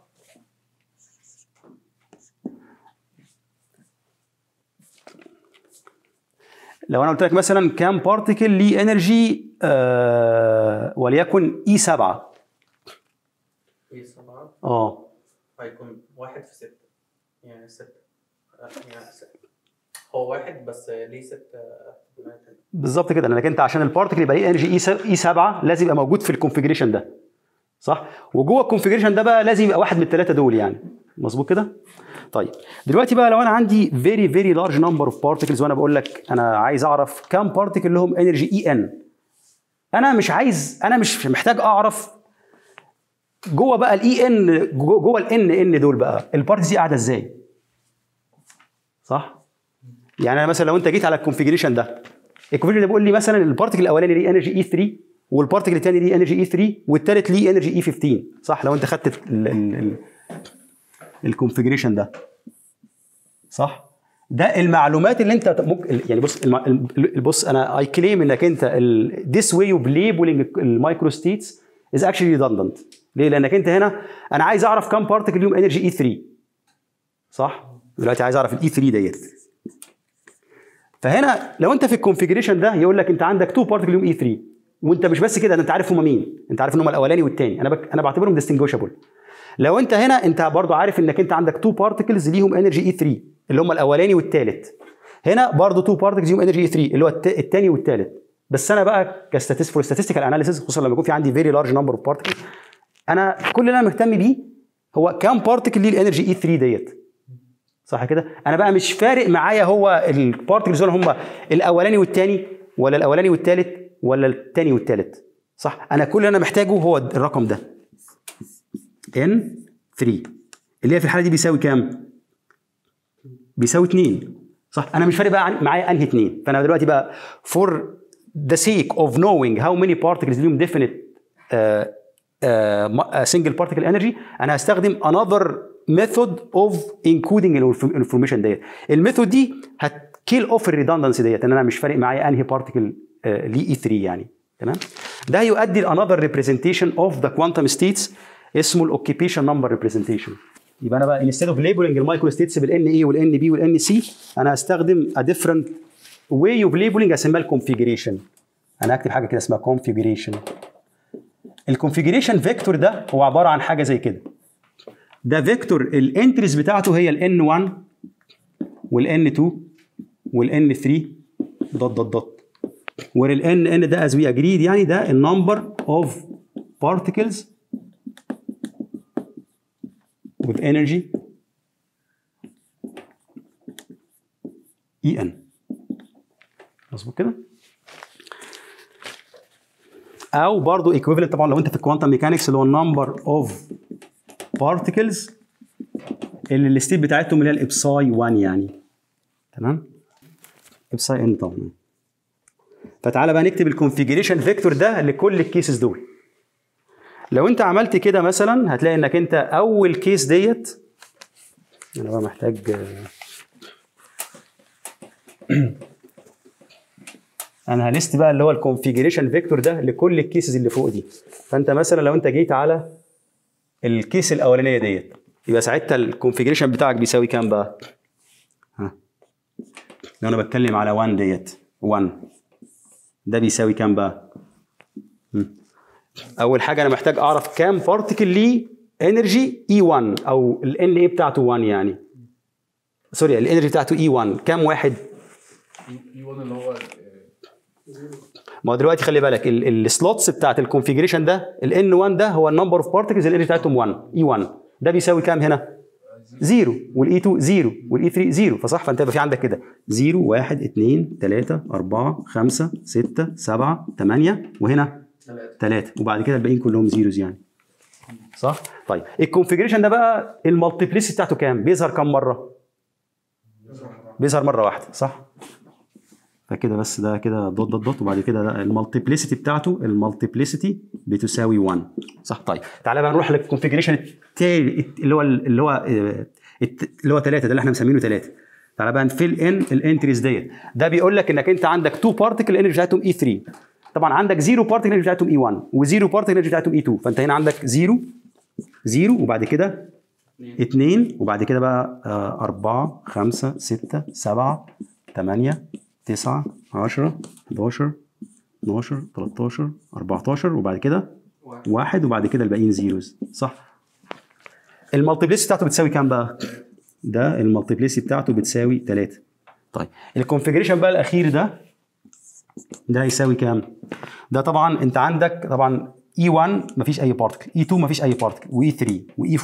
Speaker 1: لو انا قلت لك مثلا كام بارتكل ليه انرجي وليكن اي 7،
Speaker 2: اي 7 هيكون 1 في 6 يعني 6 يعني هو 1 بس ليه 6
Speaker 1: بالظبط كده. لانك انت عشان البارتكل يبقى ليه انرجي اي 7 لازم يبقى موجود في الكونفيجريشن ده، صح؟ وجوه الكونفيجريشن ده بقى لازم يبقى واحد من الثلاثه دول يعني، مظبوط كده؟ طيب دلوقتي بقى لو انا عندي very very large number of particles وانا بقول لك انا عايز اعرف كام بارتيكل لهم انرجي اي ان، انا مش محتاج اعرف جوه بقى الاي ان، جوه الان ان دول بقى البارتيكلز دي قاعده ازاي، صح؟ يعني انا مثلا لو انت جيت على الكونفيجريشن ده، الكونفيجريشن ده بيقول لي مثلا البارتيكل الاولاني ليه انرجي اي 3 والبارتيكل الثاني ليه انرجي اي 3 والثالث ليه انرجي اي 15، صح؟ لو انت خدت الكونفيجريشن ده، صح؟ ده المعلومات اللي انت ممكن يعني بص انا اي كليم انك انت this way of labeling المايكرو ستيتس is actually redundant. ليه؟ لانك انت هنا انا عايز اعرف كام بارتيكل ليهم انرجي اي 3، صح؟ دلوقتي عايز اعرف الاي 3 ديت. فهنا لو انت في الكونفيجريشن ده يقول لك انت عندك 2 بارتيكل ليهم اي 3، وانت مش بس كده، انت عارف هم مين، انت عارف ان هم الاولاني والثاني، انا بعتبرهم distinguishable. لو انت هنا انت برضو عارف انك انت عندك 2 بارتيكلز ليهم انرجي اي 3 اللي هم الاولاني والثالث، هنا برضو 2 بارتيكلز ليهم انرجي اي 3 اللي هو الثاني والثالث. بس انا بقى كستاتستيكال اناليسيس، خصوصا لما يكون في عندي فيري لارج نمبر اوف بارتيكلز، انا كل اللي انا مهتم بيه هو كام بارتيكل ليه الانرجي اي 3 ديت، صح كده؟ انا بقى مش فارق معايا هو البارتيكلز دول هم الاولاني والثاني ولا الاولاني والثالث ولا الثاني والثالث، صح؟ انا كل اللي انا محتاجه هو الرقم ده n 3 اللي هي في الحاله دي بيساوي كام؟ بيساوي 2، صح؟ انا مش فارق بقى معايا انهي 2. فانا دلوقتي بقى for the sake of knowing how many particles ليهم definite single particle energy انا هستخدم another method of encoding information ديت. الميثود دي هتكيل اوف الريدندنسي ديت، ان انا مش فارق معايا انهي بارتيكل ليه اي 3 يعني، تمام؟ ده يؤدي another representation of the quantum states اسمه الاوكيبيشن نمبر ريبريزنتيشن. يبقى انا بقى انستيد اوف ليبلنج المايكرو ستيتس بالان اي والان بي والان سي، انا هستخدم ا ديفرنت واي اوف ليبلنج اسمها الكونفيجريشن. انا هكتب حاجه كده اسمها كونفيجريشن. الكونفيجريشن فيكتور ده هو عباره عن حاجه زي كده، ده فيكتور الانتريز بتاعته هي الان 1 والان 2 والان 3 دوت دوت دوت، والان ان ده از وي اجريد يعني ده النمبر اوف بارتيكلز with energy En. مظبوط كده؟ او برضه equivalent طبعا لو انت في الكوانتم ميكانكس اللي هو النمبر اوف بارتيكلز اللي الستيت بتاعتهم اللي هي الابساي 1 يعني، تمام؟ ابساي ان طبعا. فتعالى بقى نكتب الكونفيجريشن فيكتور ده لكل الكيسز دول. لو انت عملت كده مثلا هتلاقي انك انت اول كيس ديت، انا بقى محتاج انا هلست بقى اللي هو الكونفيجريشن فيكتور ده لكل الكيسز اللي فوق دي. فانت مثلا لو انت جيت على الكيس الاولانيه ديت يبقى ساعتها الكونفيجريشن بتاعك بيساوي كام بقى؟ ها لو انا بتكلم على 1 ديت 1 ده بيساوي كام بقى؟ اول حاجه انا محتاج اعرف كام بارتيكل ليه انرجي اي 1 او الان اي بتاعته 1 يعني، سوري الانرجي بتاعته اي 1 كام واحد؟
Speaker 3: اي 1 اللي هو
Speaker 1: ما هو دلوقتي خلي بالك السلوتس بتاعت الكونفيجريشن ده الان 1 ده هو النمبر اوف بارتيكلز الانرجي بتاعتهم 1 اي 1 ده بيساوي كام هنا؟ 0 والاي 2 0 والاي 3 0 فصح. فانت يبقى في عندك كده 0 1 2 3 4 5 6 7 8 وهنا 3 وبعد كده الباقيين كلهم زيروز يعني، صح؟ طيب الكونفيجريشن ده بقى المالتيبليسيتي بتاعته كام؟ بيظهر كام مره؟ بيظهر مره واحده، صح؟ فكده بس ده كده دوت دوت دوت وبعد كده ده المالتيبليسيتي بتاعته المالتيبليسيتي بتساوي 1، صح؟ طيب تعالى بقى نروح للكونفيجريشن التاني اللي هو 3 ده اللي احنا مسمينه 3. تعالى بقى نفيل ان الانتريز ديت. ده بيقول لك انك انت عندك 2 بارتيكل الانرجي بتاعتهم اي 3، طبعا عندك 0 بارتيكل الانرجي بتاعتهم اي 1 و0 بارتيكل الانرجي بتاعتهم اي 2، فانت هنا عندك 0 0 وبعد كده 2 وبعد كده بقى 4 5 6 7 8 9 10 11 12 13 14 وبعد كده 1 وبعد كده الباقيين زيروز، صح؟ المالتيبليسيتي بتاعته بتساوي كام بقى؟ ده المالتيبليسيتي بتاعته بتساوي 3. طيب الكونفيجريشن بقى الاخير ده يساوي كام؟ ده طبعا انت عندك طبعا E1 مفيش اي بارتكل، E2 مفيش اي بارتكل، وE3 وE4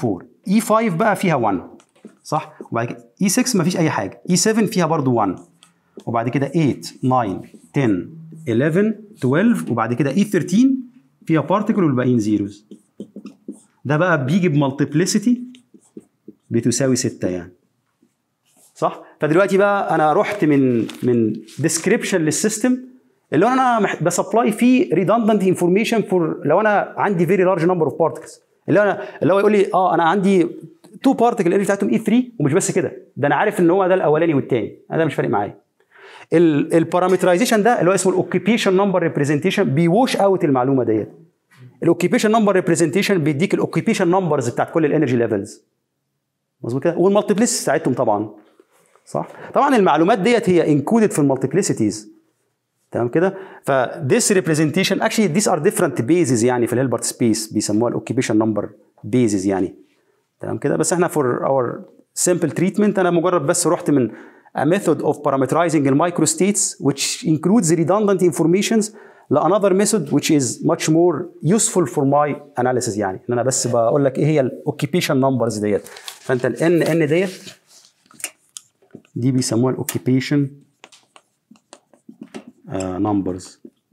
Speaker 1: E5 بقى فيها 1 صح؟ وبعد كده E6 ما فيش اي حاجه، E7 فيها برضو 1 وبعد كده 8 9 10 11 12 وبعد كده E13 فيها بارتيكل والباقيين زيروز. ده بقى بيجي بمالتيبليسيتي بتساوي 6 يعني صح؟ فدلوقتي بقى انا رحت من ديسكريبشن للسيستم اللي هو انا بسبلاي فيه ريدندنت انفورميشن فور لو انا عندي فيري لارج نمبر اوف بارتكلز، اللي هو يقول لي انا عندي 2 بارتكل الانرجي بتاعتهم E3 ومش بس كده، ده انا عارف ان هو ده الاولاني والثاني، انا ده مش فارق معايا. البارامترايزيشن ده اللي هو اسمه الاوكيبيشن نمبر ريبريزنتيشن بيوش اوت المعلومه ديت. الاوكيبيشن نمبر ريبريزنتيشن بيديك الاوكيبيشن نمبرز بتاعت كل الانرجي ليفلز مظبوط كده، والمالتيبليسيتيز بتاعتهم طبعا صح. طبعا المعلومات ديت هي انكودد في المالتيبليسيتيز تمام كده. ف this representation actually these are different bases يعني في الهيلبرت سبيس بيسموها الاوكيبيشن نمبر بيزز يعني تمام كده. بس احنا for our simple treatment انا مجرد بس رحت من a method of parameterizing the microstates which includes redundant informations ل another method which is much more useful for my analysis يعني ان انا بس بقول لك ايه هي الاوكيبيشن نمبرز ديت. فانت ال n ديت دي بيسموها الاوكيبيشن numbers.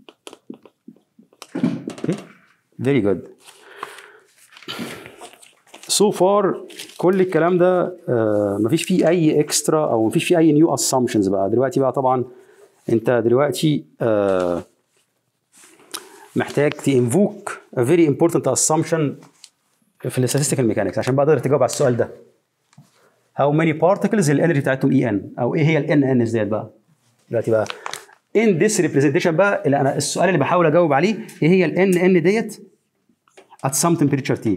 Speaker 1: Okay. Very good. So far كل الكلام ده مفيش فيه اي اكسترا او مفيش فيه اي نيو assumptions بقى. دلوقتي بقى طبعا انت دلوقتي محتاج تinvoke a very important assumption في ال statistical mechanics عشان بقى تقدر تجاوب على السؤال ده. How many particles الانرجي بتاعتهم En او ايه هي ال NN ديت بقى. دلوقتي بقى in this representation بقى اللي انا السؤال اللي بحاول اجاوب عليه ايه هي ال NN ديت at some temperature T.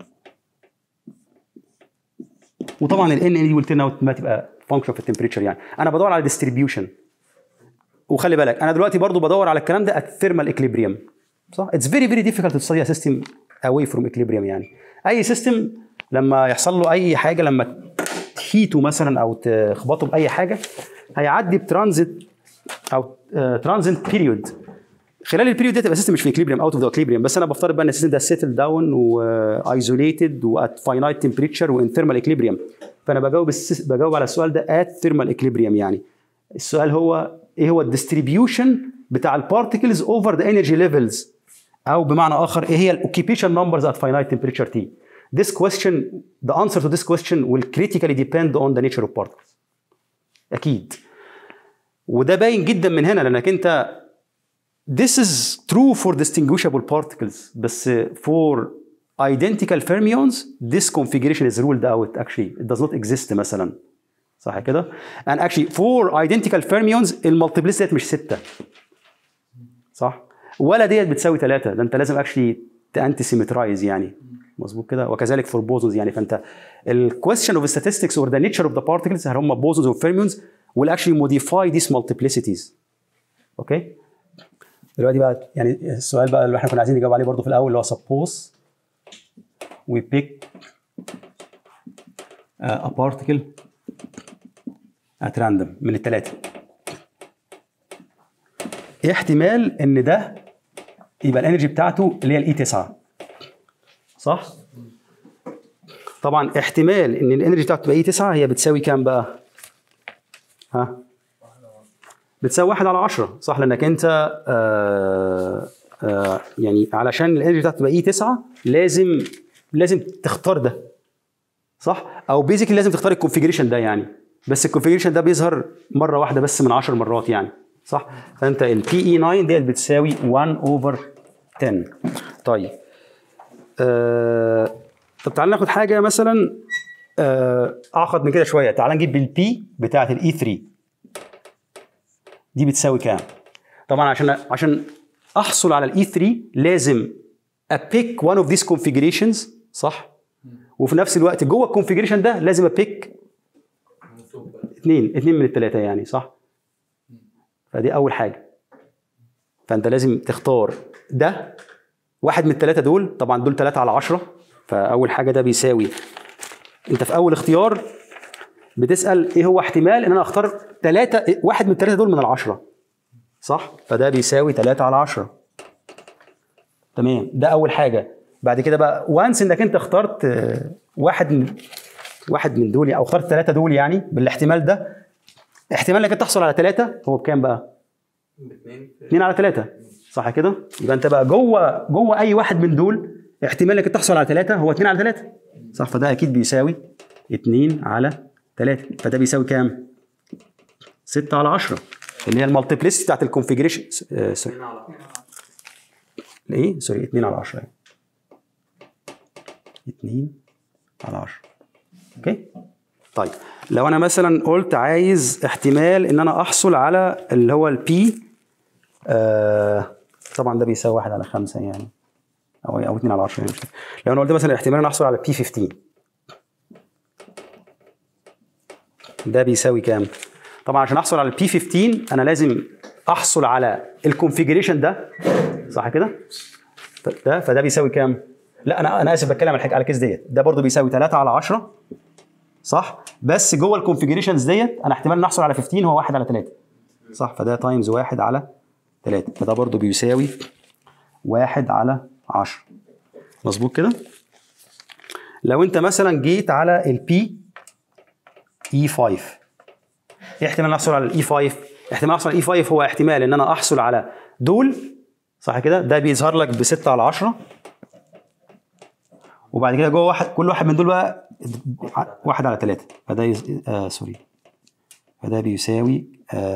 Speaker 1: وطبعا ال NN دي قلت لنا ما تبقى function في التمبريتشر يعني. انا بدور على distribution وخلي بالك انا دلوقتي برضو بدور على الكلام ده at thermal equilibrium صح. It's very very difficult to study a system away from equilibrium يعني. اي سيستم لما يحصل له اي حاجه لما تهيته مثلا او تخبطه باي حاجه هيعدي بترانزيت او ترانزيت بيريود. خلال البيريود ده تبقى سيستم مش في اكليبريم اوت اوف ذا اكليبريم. بس انا بفترض بقى ان السيستم ده سيتل داون وايزوليتد وات فاينايت تمبريتشر وان ثيرمال اكليبريم. فانا بجاوب على السؤال ده ات ثيرمال اكليبريم يعني. السؤال هو ايه هو الديستريبيوشن بتاع البارتكلز اوفر ذا انرجي ليفلز او بمعنى اخر ايه هي الاوكيبيشن نمبرز ات فاينايت تمبريتشر تي. This question the answer to this question will critically depend on the nature of particles. اكيد. وده باين جدا من هنا لانك انت this is true for distinguishable particles بس for identical fermions this configuration is ruled out actually it does not exist مثلا صح كده. and actually for identical fermions المالتيبليسيتي ديت مش 6 صح ولا ديت بتساوي 3 ده انت لازم actually تانتي سيمترايز يعني مظبوط كده. وكذلك for bosons يعني. فانت ال question of statistics or the nature of the particles هل هم bosons or fermions will actually modify these multiplicities. اوكي دلوقتي بقى يعني السؤال بقى اللي احنا كنا عايزين نجاوب عليه برضه في الاول اللي هو suppose we pick a particle at random من الثلاثه. ايه احتمال ان ده يبقى الانرجي بتاعته اللي هي الاي 9 صح؟ طبعا احتمال ان الانرجي بتاعته تبقى اي 9 هي بتساوي كام بقى؟ ها؟ بتساوي 1 على 10 صح. لانك انت يعني علشان الانرجي بتاعته تبقى اي 9 لازم تختار ده صح. او بيزيكلي لازم تختار الكونفيجريشن ده يعني. بس الكونفيجريشن ده بيظهر مره واحده بس من 10 مرات يعني صح. فانت البي اي 9 ديت بتساوي 1 اوفر 10. طيب طب تعال ناخد حاجه مثلا اعقد من كده شويه. تعال نجيب البي بتاعه الاي 3 دي بتساوي كام. طبعا عشان احصل على الاي 3 لازم ابيك one of these configurations صح. وفي نفس الوقت جوه الكونفيجريشن ده لازم ابيك اثنين من الثلاثه يعني صح. فدي اول حاجه. فانت لازم تختار ده واحد من الثلاثه دول. طبعا دول 3 على 10. فاول حاجه ده بيساوي انت في اول اختيار بتسال ايه هو احتمال ان انا اختار واحد من الثلاثه دول من ال10 صح. فده بيساوي 3 على 10 تمام. ده اول حاجه. بعد كده بقى وانس انك انت اخترت واحد من دول او اخترت 3 دول يعني بالاحتمال ده، احتمال انك تحصل على 3 هو بكام بقى؟ 2 على 3 صح كده؟ يبقى انت بقى جوه اي واحد من دول احتمال انك تحصل على 3 هو 2 على 3 صح؟ فده اكيد بيساوي 2 على 3. فده بيساوي كام؟ 6 على 10 اللي هي المالتيبليسيتي بتاعت الكونفيجريشن. سوري ايه؟ سوري 2 على 10 2 على 10. اوكي؟ طيب لو انا مثلا قلت عايز احتمال ان انا احصل على اللي هو البي، طبعا ده بيساوي 1 على 5 يعني او 2 على 10 يعني. لو انا قلت مثلا احتمال ان انا احصل على بي 15 ده بيساوي كام؟ طبعا عشان احصل على البي 15 انا لازم احصل على الكونفيجريشن ده صح كده؟ فده بيساوي كام؟ لا انا اسف بتكلم على الكيس ديت. ده برضو بيساوي 3 على 10 صح؟ بس جوه الكونفيجريشنز ديت انا احتمال ان احصل على 15 هو 1 على 3 صح؟ فده تايمز 1 على 3 فده برضو بيساوي 1 على 10 مظبوط كده؟ لو انت مثلا جيت على البي اي 5 ايه احتمال ان احصل على الاي 5؟ احتمال احصل على الاي 5 هو احتمال ان انا احصل على دول صح كده؟ ده بيظهر لك ب 6 على 10 وبعد كده جوه كل واحد من دول بقى 1 على 3 فده سوري فده بيساوي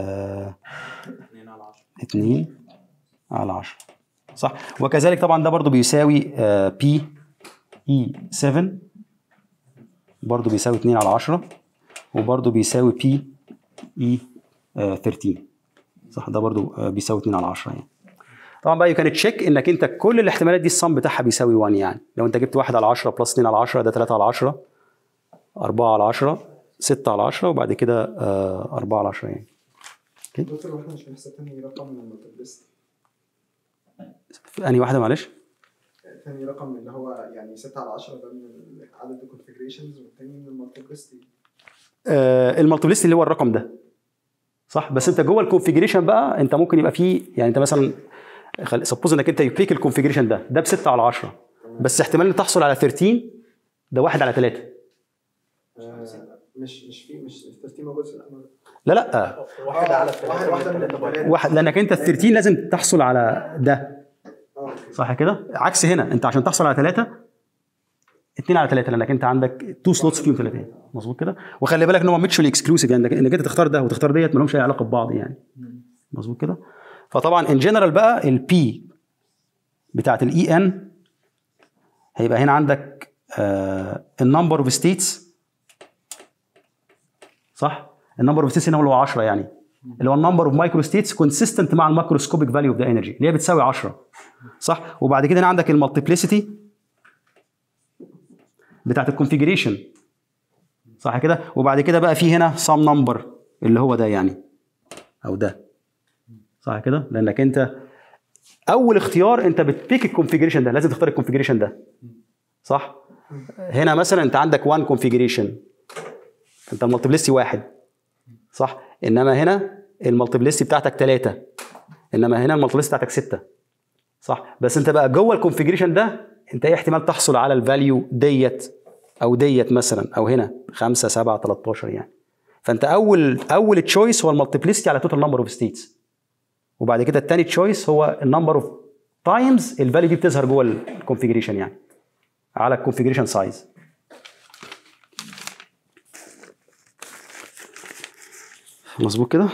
Speaker 1: 2 على 10 صح؟ وكذلك طبعا ده برضو بيساوي بي اي 7 برضو بيساوي 2 على 10 وبرضو بيساوي بي اي 13 صح؟ ده برضو بيساوي 2 على 10 يعني. طبعا بقى يمكن تشيك انك انت كل الاحتمالات دي الصم بتاعها بيساوي 1 يعني. لو انت جبت 1 على 10 بلس 2 على 10 ده 3 على 10 4 على 10 6 على 10 وبعد كده 4 على 10 يعني.
Speaker 4: دكتور واحنا مش بنحسب تاني رقم من المالتيبليسيتي.
Speaker 1: انهي واحده معلش؟
Speaker 4: تاني رقم اللي هو يعني 6 على 10 ده من عدد الكونفيجريشنز والتاني من المالتيبليسيتي.
Speaker 1: المالتيبليسيتي اللي هو الرقم ده صح؟ بس انت جوه الكونفيجريشن بقى انت ممكن يبقى فيه يعني انت مثلا سبوز انك انت يبيك الكونفيجريشن ده ب 6 على 10 بس احتمال ان تحصل على 13 ده 1 على 3.
Speaker 4: مش 13 موجود في الامر.
Speaker 1: لا
Speaker 2: 1 على 3
Speaker 1: واحد لانك انت ال 13 لازم تحصل على ده صح كده؟ عكس هنا انت عشان تحصل على 3 2 على 3 لانك انت عندك 2 سلوتس فيهم 3 مظبوط كده؟ وخلي بالك ان هو ميتشولي اكسكلوسيف يعني انك انت تختار ده وتختار ديت ما لهمش اي علاقه ببعض يعني مظبوط كده؟ فطبعا ان جنرال بقى البي بتاعت الاي ان هيبقى هنا عندك النمبر اوف ستيتس صح؟ النمبر اوف ستيتس هنا هو 10 يعني اللي هو النمبر اوف مايكرو ستيتس كونسيستنت مع الماكروسكوبيك فاليو اوف ذا انرجي اللي هي بتساوي 10 صح؟ وبعد كده هنا عندك المالتيبليسيتي بتاعت الكونفيجريشن صح كده؟ وبعد كده بقى في هنا سام نمبر اللي هو ده يعني او ده صح كده؟ لانك انت اول اختيار انت بتبيك الكونفيجريشن ده لازم تختار الكونفيجريشن ده صح؟ هنا مثلا انت عندك 1 كونفيجريشن انت المالتيبليسيتي 1 صح؟ انما هنا المالتيبليسيتي بتاعتك 3 انما هنا المالتيبليسيتي بتاعتك 6 صح؟ بس انت بقى جوه الكونفيجريشن ده انت ايه احتمال تحصل على الفاليو ديت او ديت مثلا او هنا 5 7 13 يعني. فانت اول تشويس هو المالتيبليسيتي على توتال نمبر اوف ستيتس وبعد كده الثاني تشويس هو النمبر اوف تايمز الفاليو دي بتظهر جوه الكونفيجريشن يعني على الكونفيجريشن سايز. مظبوط كده؟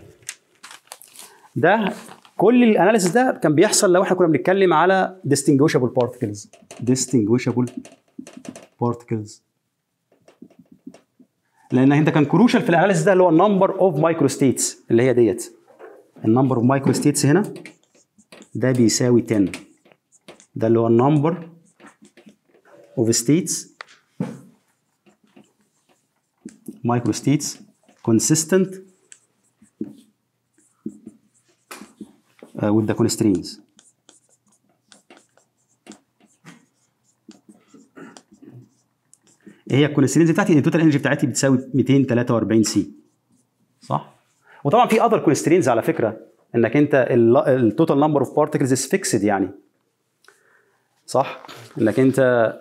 Speaker 1: ده كل الاناليسيس ده كان بيحصل لو احنا كنا بنتكلم على distinguishable particles لان انت كان كروشال في الاناليسيس ده اللي هو النمبر اوف مايكرو ستيتس اللي هي ديت النمبر اوف مايكرو ستيتس هنا ده بيساوي 10 ده اللي هو النمبر اوف ستيتس مايكرو ستيتس consistent with the constraints. هي الكونسترينز بتاعتي ان التوتال انرجي بتاعتي بتساوي 243 سي صح؟ وطبعا في اذر كونسترينز على فكره انك انت التوتال نمبر اوف بارتكلز از فيكسد يعني صح؟ انك انت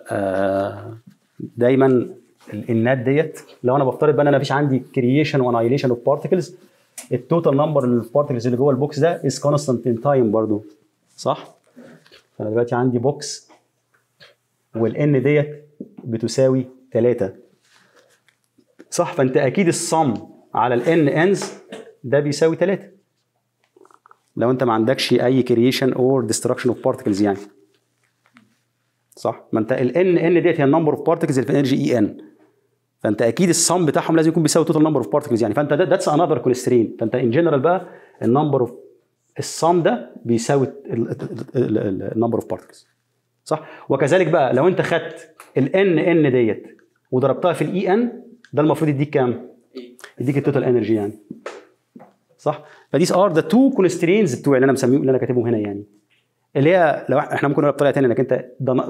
Speaker 1: دايما النات ديت لو انا بفترض بقى ان انا مفيش عندي كرييشن وانايليشن اوف بارتكلز، التوتال نمبر البارتكلز اللي جوه البوكس ده از كونستانت ان تايم برضو، صح؟ فانا دلوقتي عندي بوكس والان ديت بتساوي 3، صح؟ فانت اكيد الصم على الان انز ده بيساوي 3 لو انت ما عندكش اي كرييشن اور ديستركشن اوف بارتكلز يعني، صح؟ ما انت الان ان ديت هي النمبر اوف بارتكلز اللي في انرجي اي ان، فانت اكيد الصم بتاعهم لازم يكون بيساوي توتال نمبر اوف بارتكلز يعني، فانت ذاتس انذر كونسترين. فانت ان جنرال بقى النمبر اوف الصم ده بيساوي النمبر اوف بارتكلز، صح؟ وكذلك بقى لو انت خدت الان ان ديت وضربتها في الاي ان ده المفروض يديك كام؟ يديك التوتال انرجي يعني، صح؟ فديس ار ذا تو كونسترينز بتوع اللي انا مسميهم اللي انا كاتبهم هنا يعني، اللي هي لو احنا ممكن نقولها بطريقه ثانيه انك انت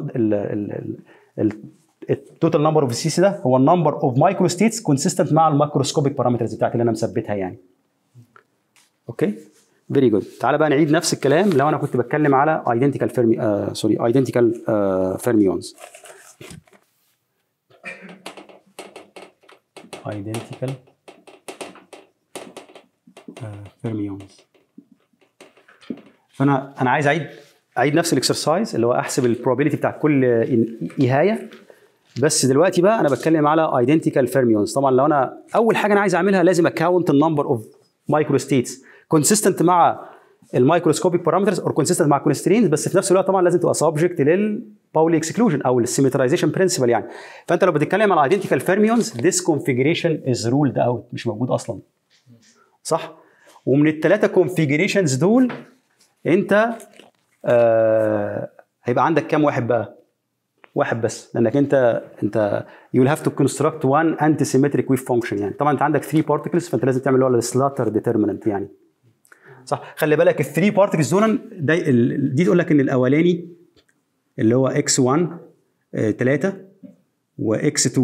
Speaker 1: التوتال نمبر اوف السي سي ده هو النمبر اوف مايكرو ستيتس كونسيستنت مع الماكروسكوبيك بارامترز بتاعتي اللي انا مثبتها يعني. اوكي؟ فيري جود. تعالى بقى نعيد نفس الكلام لو انا كنت بتكلم على ايدنتيكال فيرميونز. identical fermions. فانا عايز اعيد نفس الاكسرسايز اللي هو احسب البروبابيلتي بتاع كل ايهايه، بس دلوقتي بقى انا بتكلم على identical fermions. طبعا لو انا اول حاجه انا عايز اعملها لازم اكاونت النمبر اوف مايكرو ستيتس كونسيستنت مع المايكروسكوبيك بارامترز اور كونسيستنت مع كونسترينز، بس في نفس الوقت طبعا لازم تبقى سبجكت للباولي اكسكلوجن او السيمترايزيشن برنسبل يعني. فانت لو بتتكلم على ايدنتيكال فيرميونز this configuration is ruled out، مش موجود اصلا، صح؟ ومن الثلاثه كونفيجريشنز دول انت هيبقى عندك كام واحد بقى؟ واحد بس، لانك انت you will have to construct one antisymmetric wave function يعني. طبعا انت عندك 3 particles فانت لازم تعمل اللي هو السلاتر ديترمينانت يعني، صح؟ خلي بالك الثري بارتكلز دول دي تقول لك ان الاولاني اللي هو x1 3 وx2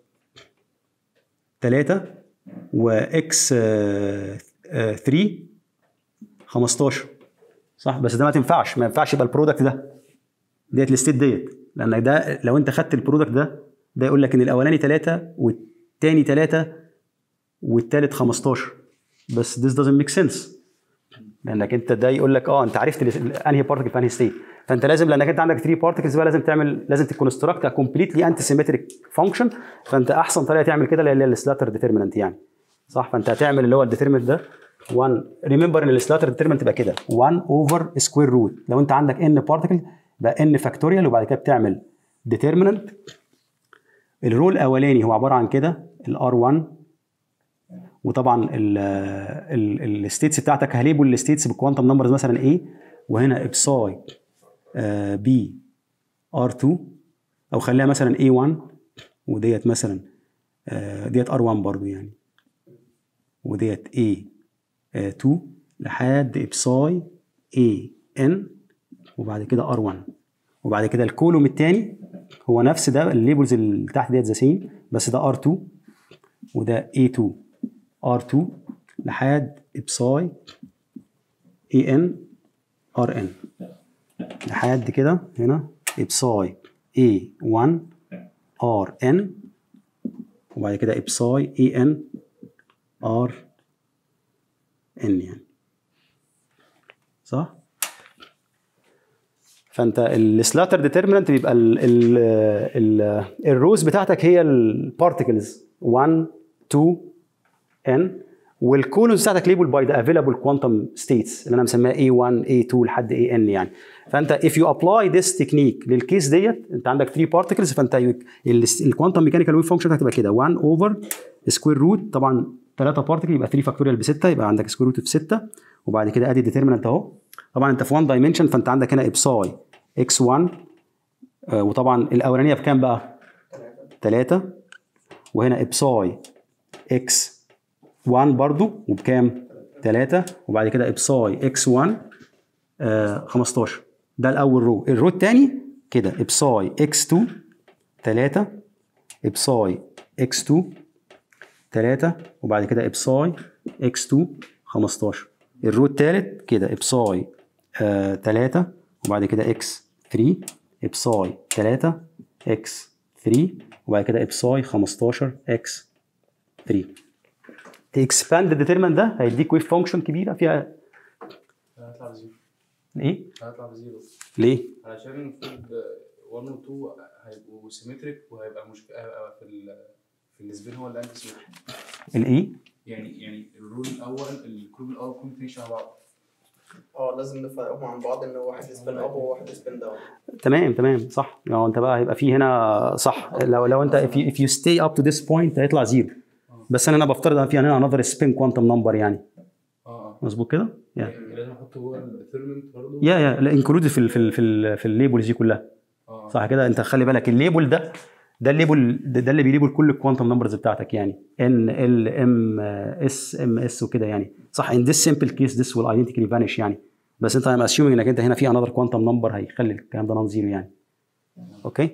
Speaker 1: 3 وx3 15، صح؟ بس ده ما ينفعش يبقى البرودكت ديت الستيت ديت، لان ده لو انت خدت البرودكت ده يقول لك ان الاولاني 3 والثاني 3 والثالث 15، بس this doesn't make sense لانك انت ده يقول لك انت عرفت انهي بارتكل في انهي ستيت، فانت لازم لانك انت عندك 3 بارتكلز بقى لازم تكونستراكت كومبليتلي انتي سيمتريك فانكشن، فانت احسن طريقه تعمل كده اللي هي السلاتر ديترمينانت يعني، صح؟ فانت هتعمل اللي هو الديترمينانت ده 1، ريمبر ان السلاتر ديترمينانت تبقى كده 1 اوفر سكوير روت، لو انت عندك ان بارتكل بقى ان فاكتوريال، وبعد كده بتعمل ديترمينانت. الرول الاولاني هو عباره عن كده الار1، وطبعا الستيتس بتاعتك هليبل الستيتس بكوانتم نمبرز مثلا A، وهنا ابساي B R2، او خليها مثلا A1 وديت مثلا ديت R1 برضو يعني، وديت A2 لحد ابساي AN، وبعد كده R1، وبعد كده الكولوم الثاني هو نفس ده الليبلز اللي تحت ديت زاسين، بس ده R2 وده A2 R2 لحد ابساي AN RN لحد كده هنا ابساي A1 RN، وبعد كده ابساي AN RN يعني، صح؟ فانت السلاتر ديترمينانت بيبقى الروز بتاعتك هي البارتكلز 1 2 n، والكولونز بتاعتك ليبل باي ذا افيلابل كوانتم ستيتس اللي انا مسميها A1 A2 لحد AN يعني. فانت if you apply this technique للكيس ديت انت عندك 3 بارتكلز، فانت الكوانتم ميكانيكال ويف فانكشن هتبقى كده 1 اوفر سكوير روت، طبعا 3 بارتكل يبقى 3 فاكتوريال ب 6، يبقى عندك سكوير روت في 6، وبعد كده ادي ديترمينانت اهو. طبعا انت في 1 دايمنشن فانت عندك هنا ابساي x1 وطبعا الاولانيه بكام بقى؟ 3، وهنا ابساي x1 برضو وبكام؟ 3، وبعد كده ابساي x1 15. ده الاول رو. الرو الثاني كده ابساي x2 3، ابساي x2 3، وبعد كده ابساي x2 15. الرو الثالث كده ابساي 3، وبعد كده x3 ابساي 3 اكس 3 وبعد كده ابساي 15 اكس 3. تكسباند الديترمنت ده هيديك ويف فانكشن كبيره فيها
Speaker 3: هيطلع بزيرو.
Speaker 1: ايه؟
Speaker 3: هيطلع بزيرو
Speaker 1: ليه؟
Speaker 3: علشان المفروض 1 و 2 هيبقوا سيمتريك وهيبقى مشكله هيبقى في النسبين هو اللي انت سمعت.
Speaker 1: الايه؟
Speaker 3: يعني الرول الاول الكروب الاول كلهم الاثنين شبه بعض.
Speaker 2: لازم نفرقهم عن بعض ان واحد سبين اب وواحد سبين داون.
Speaker 1: تمام صح. لو انت بقى هيبقى في هنا صح، لو انت if you stay up to this point هيطلع زيرو. بس انا بفترض ان في هنا another spin quantum number يعني. مظبوط كده؟
Speaker 3: لازم احطه جوه الديترمنت برضه.
Speaker 1: لا انكلود في الليبلز دي كلها. صح كده. انت خلي بالك الليبل ده الليبل ده اللي بيليبل كل الكوانتم نمبرز بتاعتك يعني ان ال ام اس ام اس وكده يعني. صح. in this simple case this will identically vanish يعني. بس انت I'm assuming انك انت هنا في another quantum number هيخلي الكلام ده نون زيرو يعني. اوكي.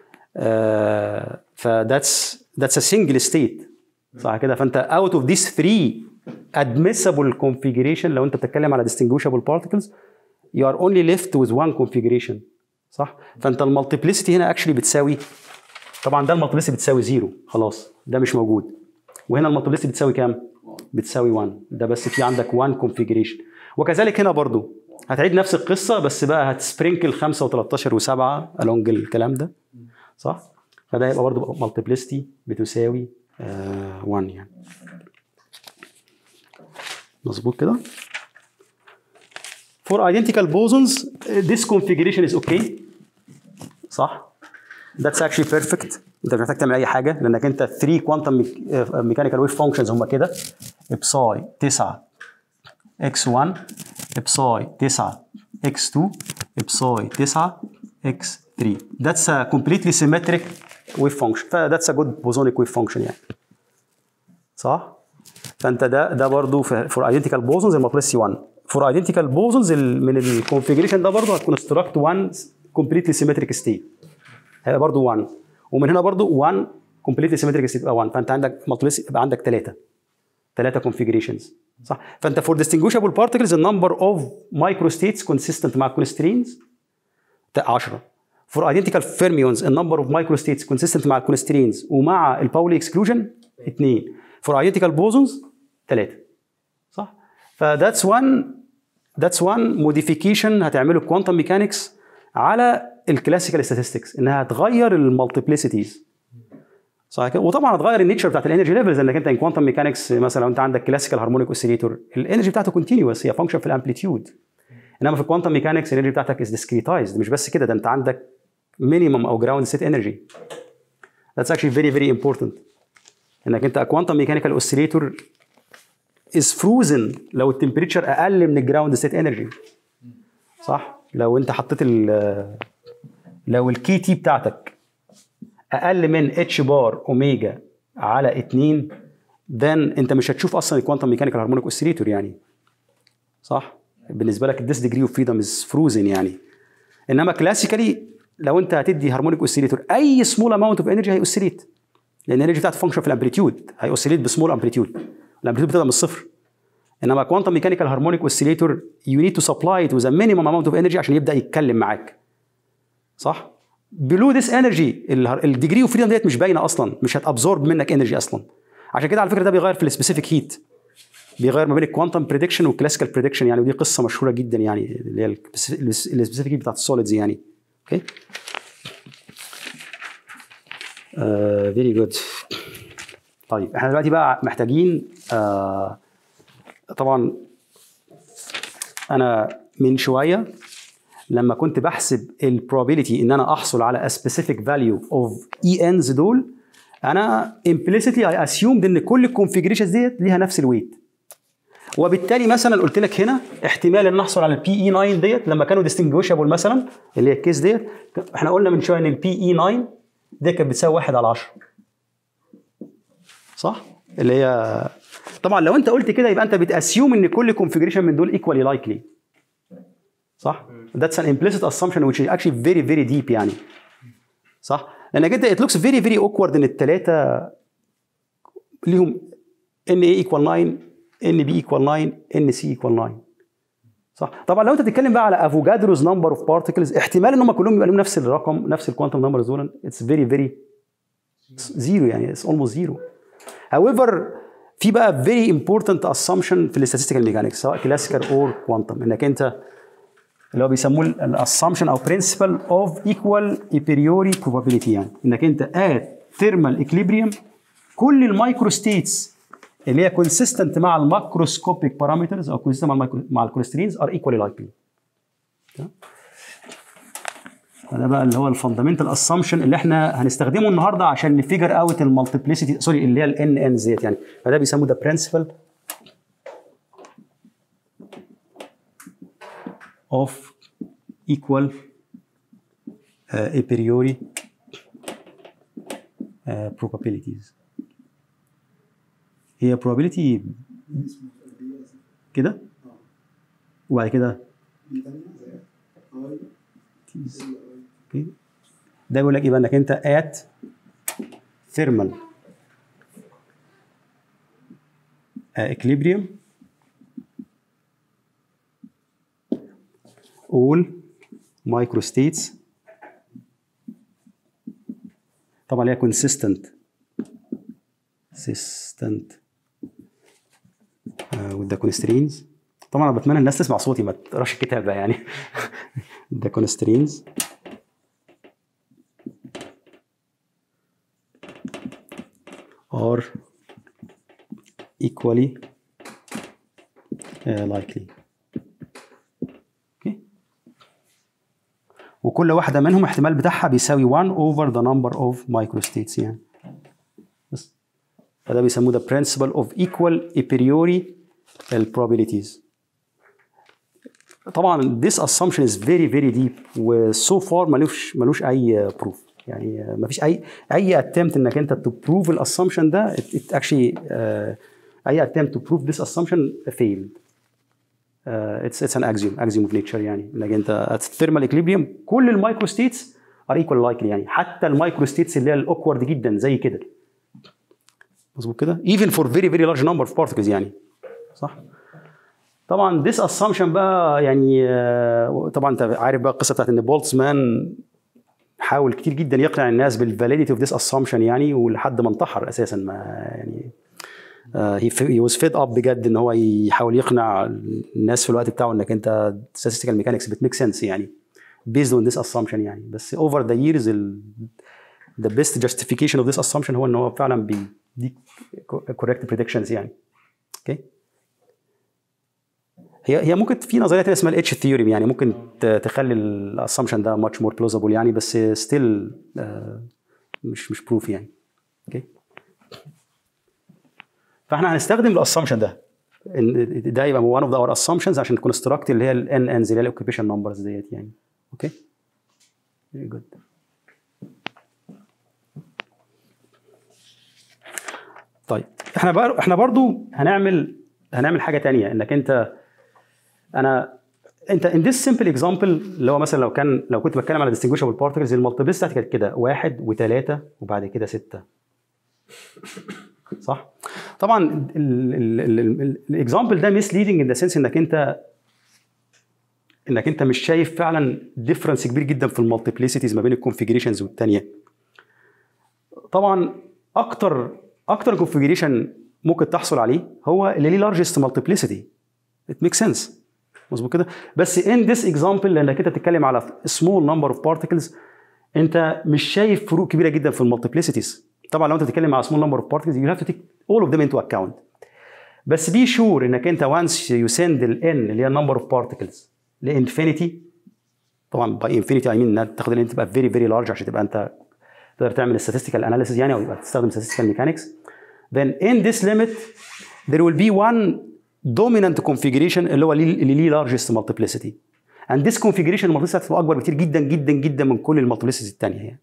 Speaker 1: ف that's a single state. صح كده. فانت out of these three admissible configuration لو انت بتتكلم على distinguishable particles you are only left with one configuration. صح. فانت المالتيبليسيتي هنا actually بتساوي، طبعا ده المالتيبليسيتي بتساوي زيرو خلاص ده مش موجود، وهنا المالتيبليسيتي بتساوي كام؟ بتساوي 1. ده بس في عندك 1 configuration. وكذلك هنا برضو هتعيد نفس القصه بس بقى هتسبرينكل 5 و13 و7 along الكلام ده. صح. فده يبقى برضو مالتيبليسيتي بتساوي 1 يعني. مظبوط كده. For identical bosons this configuration is okay. صح. That's actually perfect. انت مش محتاج تعمل اي حاجه لانك انت 3 quantum mechanical wave functions هم كده ابساي 9 x1 ابساي 9 x2 ابساي 9 x3. That's a completely symmetric wave function. That's a good bosonic wave function يعني. صح؟ فانت ده برضه for identical bosons المالتيبليسيتي 1. For identical bosons من الكونفيجريشن ده برضه هتكونستراكت 1 completely symmetric state. هيبقى برضه 1. ومن هنا برضه 1 completely symmetric state يبقى 1. فانت عندك مالتيبليسيتي يبقى عندك 3 configurations. صح. فانت for distinguishable particles the number of microstates consistent مع constraints 10. For identical fermions the number of microstates consistent مع constraints ومع الباولي exclusion 2. For identical bosons 3. صح. فذاتس one modification هتعمله quantum mechanics على الكلاسيكال statistics انها هتغير المالتيبليسيتيز. صح كده. وطبعا هتغير النيتشر بتاعت الانرجي ليفلز لانك انت ان كوانتم ميكانكس مثلا لو انت عندك كلاسيكال هارمونيك اوسيليتور الانرجي بتاعته كونتينوس هي فانكشن في الامبليتيود. انما في الكوانتم ميكانكس الانرجي بتاعتك از ديسكريتايزد. مش بس كده ده انت عندك مينيمم او جراوند ستيت انرجي. That's actually very very important. انك انت كوانتم ميكانيكال اوسيليتور is frozen لو التمبريتشر اقل من الجراوند ستيت انرجي. صح. لو انت حطيت لو الكي تي بتاعتك اقل من اتش بار اوميجا على 2 then انت مش هتشوف اصلا الكوانتم ميكانيكال هارمونيك اوسيليتور يعني. صح. بالنسبه لك this degree of freedom is frozen يعني. انما كلاسيكالي لو انت هتدي هارمونيك اوسيليتور اي سمول اماونت اوف انرجي هيوسيليت لان الانرجي بتاعته فانكشن في الامبليتيود هيوسيليت بسمول امبليتيود. الامبليتيود بتبدا من الصفر. انما كوانتم ميكانيكال هارمونيك اوسيليتور you need to supply it with a minimum amount of energy عشان يبدا يتكلم معاك. صح. below this energy الديجري اوف فريدم ديت مش باينه اصلا مش هتابزورب منك انرجي اصلا. عشان كده على فكره ده بيغير في السبيسيفيك هيت بيغير ما بين الكوانتم بريدكشن والكلاسيكال بريدكشن يعني. ودي قصه مشهوره جدا يعني اللي هي السبيسيفيك هيت بتاعت السوليدز يعني. اوكي. فيري جود. طيب احنا دلوقتي بقى محتاجين طبعا انا من شويه لما كنت بحسب البروبابيلتي ان انا احصل على a specific value of ENs دول انا implicitly I assumed ان كل الكونفيجريشنز ديت ليها نفس الويت. وبالتالي مثلا قلت لك هنا احتمال ان احصل على البي اي 9 ديت لما كانوا distinguishable مثلا اللي هي الكيس ديت احنا قلنا من شويه ان البي اي 9 دي كانت بتساوي 1 على 10. صح. اللي هي طبعا لو انت قلت كده يبقى انت بتاسيوم ان كل كونفيجريشن من دول equally likely. صح. That's an implicit assumption which is actually very very deep يعني. صح. لانك انت it looks very very awkward ان الثلاثه ليهم ان A equal 9 ان B equal 9 ان C equal 9. صح. طبعا لو انت بتتكلم بقى على افوجادروز نمبر اوف بارتكلز، احتمال ان هم كلهم يبقى لهم نفس الرقم، نفس الكوانتم نمبرز دول، اتس فيري زيرو، يعني اتس اولموست زيرو. however في بقى very important assumption في الاستاتستيكال ميكانكس سواء كلاسيكال اور كوانتم، انك انت اللي هو بيسموه الاسامبشن او برنسبل اوف ايكوال a priori probability، يعني انك انت at thermal equilibrium كل المايكرو ستيتس اللي هي كونسيستنت مع الماكروسكوبيك بارامترز او كونسيستنت مع الكوليسترينز ار ايكوالي لايكلي. ده بقى اللي هو الفاندامنتال اسامبشن اللي احنا هنستخدمه النهارده عشان نفيجر اوت المالتيبليسيتي سوري اللي هي الان ان زيت يعني. فده بيسموه ده برنسبل اوف equal a priori probabilities. هي probability كده وبعد كده اوكي. ده بيقول لك ايه بقى؟ انك انت at thermal equilibrium all microstates طبعا اللي هي consistent with the constraints. طبعا انا بتمنى الناس تسمع صوتي ما تقراش الكتاب بقى يعني. the constraints are equally likely. اوكي. وكل واحده منهم احتمال بتاعها بيساوي 1 over the number of microstates يعني. بس فده بيسموه the principle of equal a priori probabilities. طبعا this assumption is very deep و so far ملوش اي proof، يعني مفيش اي attempt انك انت to prove الاسامبشن ده it actually اي attempt to prove this assumption failed. It's an axiom of nature، يعني انك انت at thermal equilibrium كل المايكرو ستيتس are equal likely، يعني حتى المايكرو ستيتس اللي هي الاوكورد جدا زي كده. مظبوط كده؟ even for very large number of particles يعني. صح؟ طبعا this assumption بقى يعني طبعا انت عارف بقى القصه بتاعت ان بولتزمان حاول كتير جدا يقنع الناس بالفاليديتي اوف ذيس اسامبشن يعني، ولحد ما انتحر اساسا. ما يعني he was fed up بجد ان هو يحاول يقنع الناس في الوقت بتاعه انك انت statistical mechanics بتميك سنس يعني based on this assumption يعني. بس over the years the best justification of this assumption هو ان هو فعلا بيديك correct predictions يعني. اوكي. هي ممكن في نظريه اسمها الاتش ثيوري، يعني ممكن تخلي الاسامبشن ده much more plausible يعني، بس still مش بروف يعني. اوكي. فاحنا هنستخدم الاسامبشن ده يبقى one of our assumptions عشان construct اللي هي الان انز اللي هي الاوكيبيشن نمبرز ديت يعني. اوكي. very good. طيب احنا برضو هنعمل حاجه ثانيه، انك انت in this simple example اللي هو مثلا لو كنت بتكلم على distinguishable particles المالتيبلس بتاعتي كانت كده 1 و3 وبعد كده 6. صح؟ طبعا الاكزامبل ده misleading in the sense انك انت مش شايف فعلا ديفرنس كبير جدا في المالتيبليسيتيز ما بين الكونفيجريشنز والثانيه. طبعا اكتر كونفيجريشن ممكن تحصل عليه هو اللي ليه لارجست مالتيبليسيتي. it makes sense. مظبوط كده؟ بس in this example لانك انت بتتكلم على small number of particles انت مش شايف فروق كبيره جدا في المالتيبليسيتيز. طبعا لو انت بتتكلم على small number of particles you have to take all of them into account. بس be sure انك انت once you send ال n اللي هي number of particles لانفينيتي، طبعا by infinity I mean انها تاخد ال n تبقى very large عشان تبقى انت تقدر تعمل statistical analysis يعني، او يبقى تستخدم statistical mechanics. then in this limit there will be one dominant configuration اللي هو اللي ليه largest multiplicity and this configuration المالتيبلسيتي هتبقى اكبر بكتير جدا من كل المالتيبلسيتيز الثانيه يعني.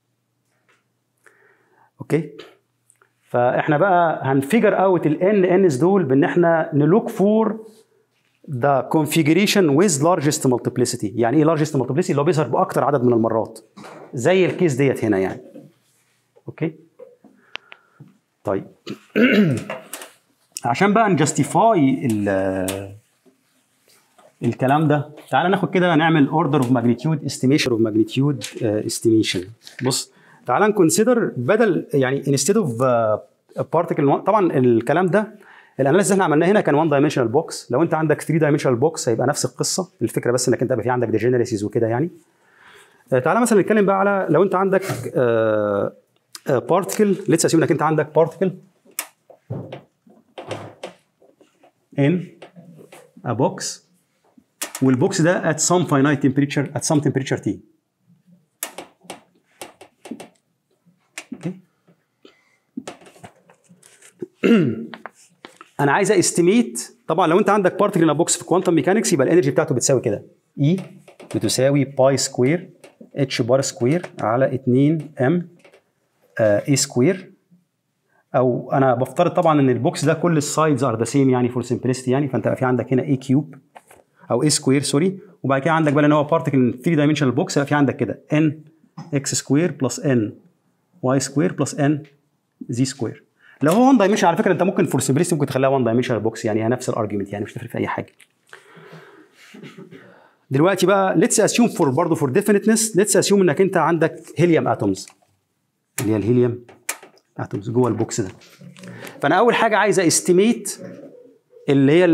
Speaker 1: اوكي. فاحنا بقى هنفيجر اوت الان انز دول بان احنا نلوك فور ذا configuration with largest multiplicity. يعني ايه largest multiplicity؟ اللي هو بيظهر باكتر عدد من المرات زي الكيس ديت هنا يعني. اوكي. طيب عشان بقى نجستيفاي الكلام ده، تعال ناخد كده نعمل اوردر اوف ماجنتيود استيميشن اوف ماجنتيود استيميشن. بص تعال نكونسيدر بدل يعني انستيد اوف بارتيكل، طبعا الكلام ده الاناليسيس اللي احنا عملناه هنا كان 1 دايمنشنال بوكس، لو انت عندك 3 دايمنشنال بوكس هيبقى نفس القصه، الفكره بس انك انت يبقى في عندك ديجنريسيز وكده يعني. تعالى مثلا نتكلم بقى على لو انت عندك بارتيكل، ليتس اسيوم انك انت عندك بارتيكل in a box والبوكس ده at some finite temperature at some temperature T. انا عايز استيميت، طبعا لو انت عندك بارتيكل ان بوكس في كوانتم ميكانكس يبقى الانرجي بتاعته بتساوي كده E بتساوي باي سكوير اتش بار سكوير على 2 ام اي سكوير، او انا بفترض طبعا ان البوكس ده كل السايدز ار ذا سيم يعني فور سمبلستي يعني، فانت في عندك هنا اي كيوب او اي سكوير سوري، وبعد كده عندك بقى ان هو بارتيكل 3 دايمنشنال بوكس يبقى في عندك كده ان اكس سكوير بلس ان واي سكوير بلس ان زي سكوير. لو هو 1 دايمنشن على فكره انت ممكن فور سمبلستي ممكن تخليها 1 دايمنشنال بوكس يعني، هي نفس الارجيومنت يعني مش تفرق في اي حاجه. دلوقتي بقى ليتس اسيوم فور برضه فور ديفينيتنس، ليتس اسيوم انك انت عندك هيليوم اتومز، اللي هي الهيليوم اتومز جوه البوكس ده. فانا اول حاجه عايز استيميت اللي هي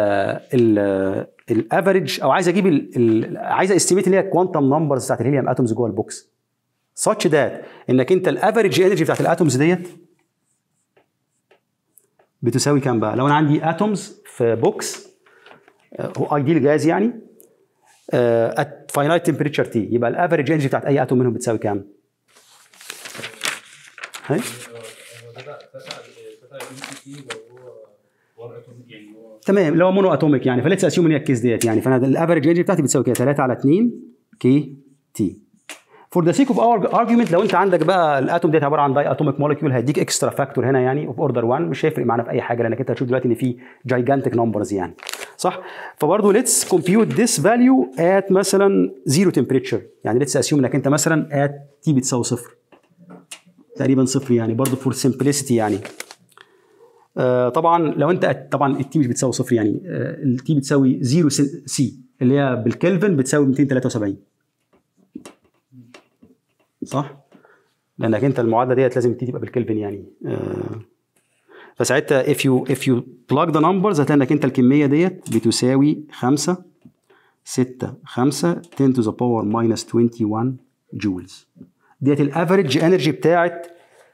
Speaker 1: الافريج، او عايز اجيب عايز استيميت اللي هي الكوانتم نمبرز بتاعت الهيليوم اتومز جوه البوكس such that انك انت الافريج انرجي بتاعت الاتومز ديت بتساوي كام بقى؟ لو انا عندي اتومز في بوكس هو ايديال جاز يعني at finite temperature T، يبقى الافريج انرجي بتاعت اي اتوم منهم بتساوي كام؟ هاي تمام، اللي هو مونو اتوميك يعني، فليتس اسيوم ان هي الكيس ديت يعني، فانا الافريج انرجي بتاعتي بتساوي كده 3 على 2 كي تي. فور ذا سيك اوف اور ارجيومنت لو انت عندك بقى الاتوم ديت عباره عن داي اتوميك مولكيول هيديك اكسترا فاكتور هنا يعني اوف اوردر 1، مش هيفرق معانا في اي حاجه لانك انت هتشوف دلوقتي ان في جايجانتيك نمبرز يعني صح. فبرضه ليتس كومبيوت ذيس فاليو ات مثلا زيرو تمبريتشر، يعني ليتس اسيوم انك انت مثلا ات تي بتساوي صفر تقريبا صفر يعني، برضه فور سمبلسيتي يعني. طبعا لو انت طبعا التي مش بتساوي صفر يعني، التي بتساوي 0 سي اللي هي بالكلفن بتساوي 273 صح؟ لانك انت المعادله ديت لازم تبقى بالكلفن يعني. فساعتها if you plug the numbers هتلاقي انك انت الكميه ديت بتساوي 5 6 5 10 to the power minus 21 جولز. ديت الافريج انرجي بتاعت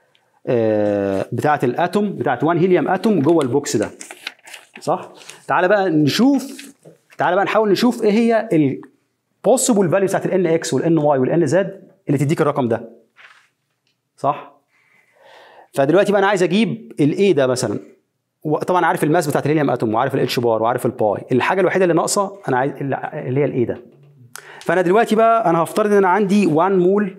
Speaker 1: الاتوم بتاعت 1 هيليوم اتوم جوه البوكس ده صح. تعال بقى نحاول نشوف ايه هي البوسيبل فاليو بتاعت الان اكس والان واي والان زد اللي تديك الرقم ده صح. فدلوقتي بقى انا عايز اجيب الاي ده مثلا، طبعا عارف الماس بتاعت الهيليوم اتوم وعارف الاتش بار وعارف الباي، الحاجه الوحيده اللي ناقصه انا عايز اللي هي الاي ده. فانا دلوقتي بقى انا هفترض ان انا عندي 1 مول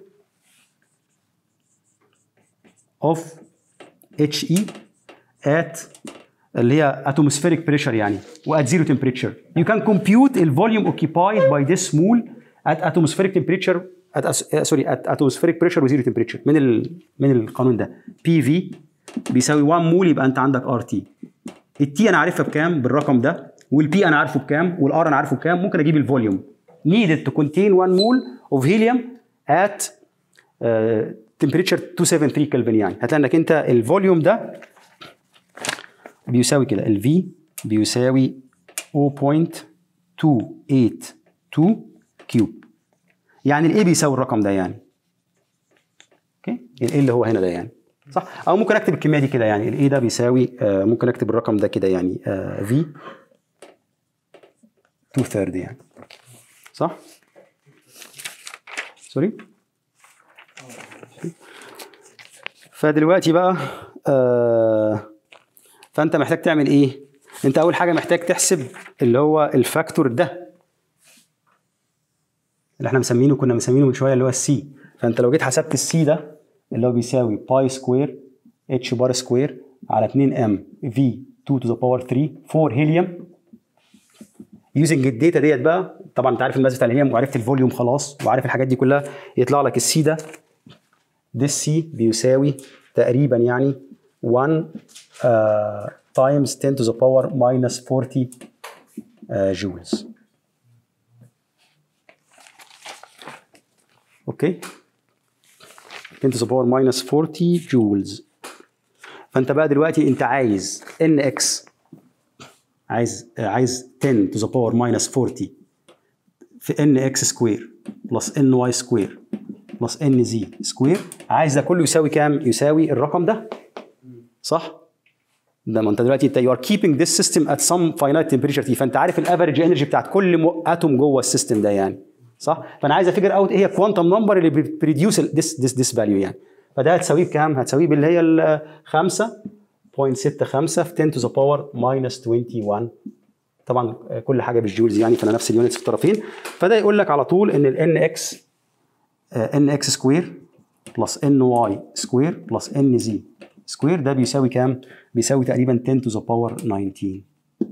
Speaker 1: of HE at اللي هي atmospheric pressure يعني و at zero temperature. You can compute the volume occupied by this mole at atmospheric temperature at atmospheric pressure و zero temperature من القانون ده. PV بيساوي 1 مول، يبقى انت عندك RT. التي انا عارفها بكام بالرقم ده، والبي انا عارفه بكام، والار انا عارفه بكام، ممكن اجيب الفوليوم needed to contain 1 مول of helium at temperature 273 كلفن يعني. هتلاقي انك انت الفوليوم ده بيساوي كده، الفي بيساوي 0.282 كيوب، يعني الاي بيساوي الرقم ده يعني. اوكي الاي اللي هو هنا ده يعني صح. او ممكن اكتب الكميه دي كده يعني، الاي ده بيساوي ممكن اكتب الرقم ده كده يعني في 2/3 يعني صح. سوري. فدلوقتي بقى فانت محتاج تعمل ايه؟ انت اول حاجه محتاج تحسب اللي هو الفاكتور ده اللي احنا كنا مسمينه من شويه اللي هو السي. فانت لو جيت حسبت السي ده اللي هو بيساوي باي سكوير اتش بار سكوير على 2 ام في 2 to the power 3 4 هيليوم يوزنج الداتا ديت بقى. طبعا انت عارف الماس بتاع الهيليوم وعرفت الفوليوم خلاص وعارف الحاجات دي كلها، يطلع لك السي ده السي بيساوي تقريبا يعني 1 times 10 to the power minus 40 جولز اوكي 10 to the power minus 40 جولز. فانت بقى دلوقتي انت عايز ان اكس، عايز 10 to the power minus 40 في ان اكس سكوير بلس ان واي سكوير بلس ان زي سكوير. عايز ده كله يساوي كام؟ يساوي الرقم ده، صح؟ ده ما انت دلوقتي انت يو ار كيبنج ذس سيستم ات سم فاينايت تمبريتشر تي، فانت عارف الافريج انرجي بتاعت كل اتوم جوه السيستم ده يعني، صح؟ فانا عايز افيجر اوت ايه هي الكوانتم نمبر اللي بريديوس ذس فاليو يعني. فده هتساويه بكام؟ هتساويه باللي هي ال 5.65 في 10 to the power minus 21. طبعا كل حاجه بالجولز يعني، فانا نفس اليونتس في الطرفين. فده يقول لك على طول ان ال ان اكس سكوير بلس ان واي سكوير بلس ان زي سكوير ده بيساوي كام؟ بيساوي تقريبا 10 to the power 19.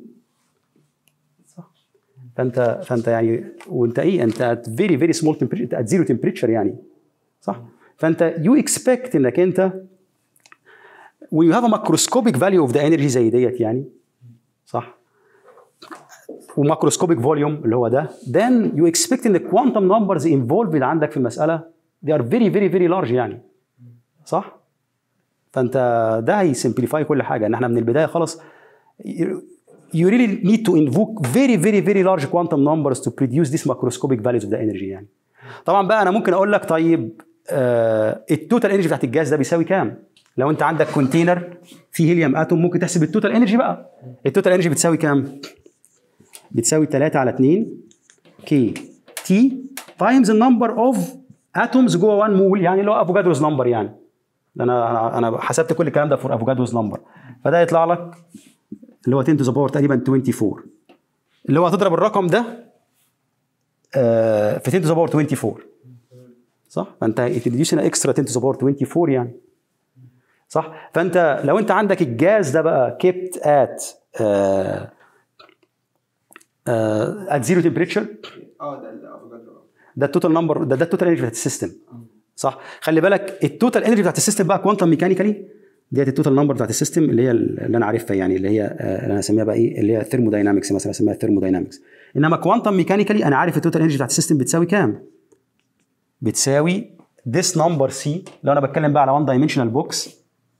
Speaker 1: صح؟ فانت يعني وانت ايه؟ انت at very very small temperature، at zero temperature يعني، صح؟ فانت you expect انك انت when you have a macroscopic value of the energy زي ديت يعني، صح؟ وماكروسكوبيك فوليوم اللي هو ده، then you expect ان الكوانتم نمبرز involved عندك في المساله they are very very very large يعني، صح؟ فانت ده هيسمبليفاي كل حاجه، ان احنا من البدايه خلاص you really need to invoke very very very large quantum numbers to produce this macroscopic values of the energy يعني. طبعا بقى انا ممكن اقول لك طيب التوتال انرجي بتاعت الجاز ده بيساوي كام؟ لو انت عندك كونتينر فيه هيليوم اتوم ممكن تحسب التوتال انرجي بقى. التوتال انرجي بتساوي كام؟ بتساوي 3 على 2 كي تي تايمز النمبر اوف اتومز جوه 1 مول يعني، اللي هو افوكادروز نمبر يعني. انا حسبت كل الكلام ده فور افوكادروز نمبر، فده يطلع لك اللي هو 10 to the power تقريبا 24، اللي هو هتضرب الرقم ده في 10 to the power 24، صح؟ فانت تديوس هنا اكسترا 10 to the power 24 يعني، صح؟ فانت لو انت عندك الجاز ده بقى kept at zero temperature،
Speaker 4: ده الافوكادرو،
Speaker 1: ده التوتال نمبر، ده التوتال انرجي بتاعت السيستم، صح؟ خلي بالك التوتال انرجي بتاعت السيستم بقى كوانتم ميكانيكالي ديت التوتال نمبر بتاعت السيستم اللي هي اللي انا عارفها يعني، اللي هي اللي انا اسميها بقى ايه، اللي هي ثيرموداينامكس مثلا، اسميها ثيرموداينامكس. انما كوانتم ميكانيكالي انا عارف التوتال انرجي بتاعت السيستم بتساوي كام؟ بتساوي this number C لو انا بتكلم بقى على 1 dimensional box،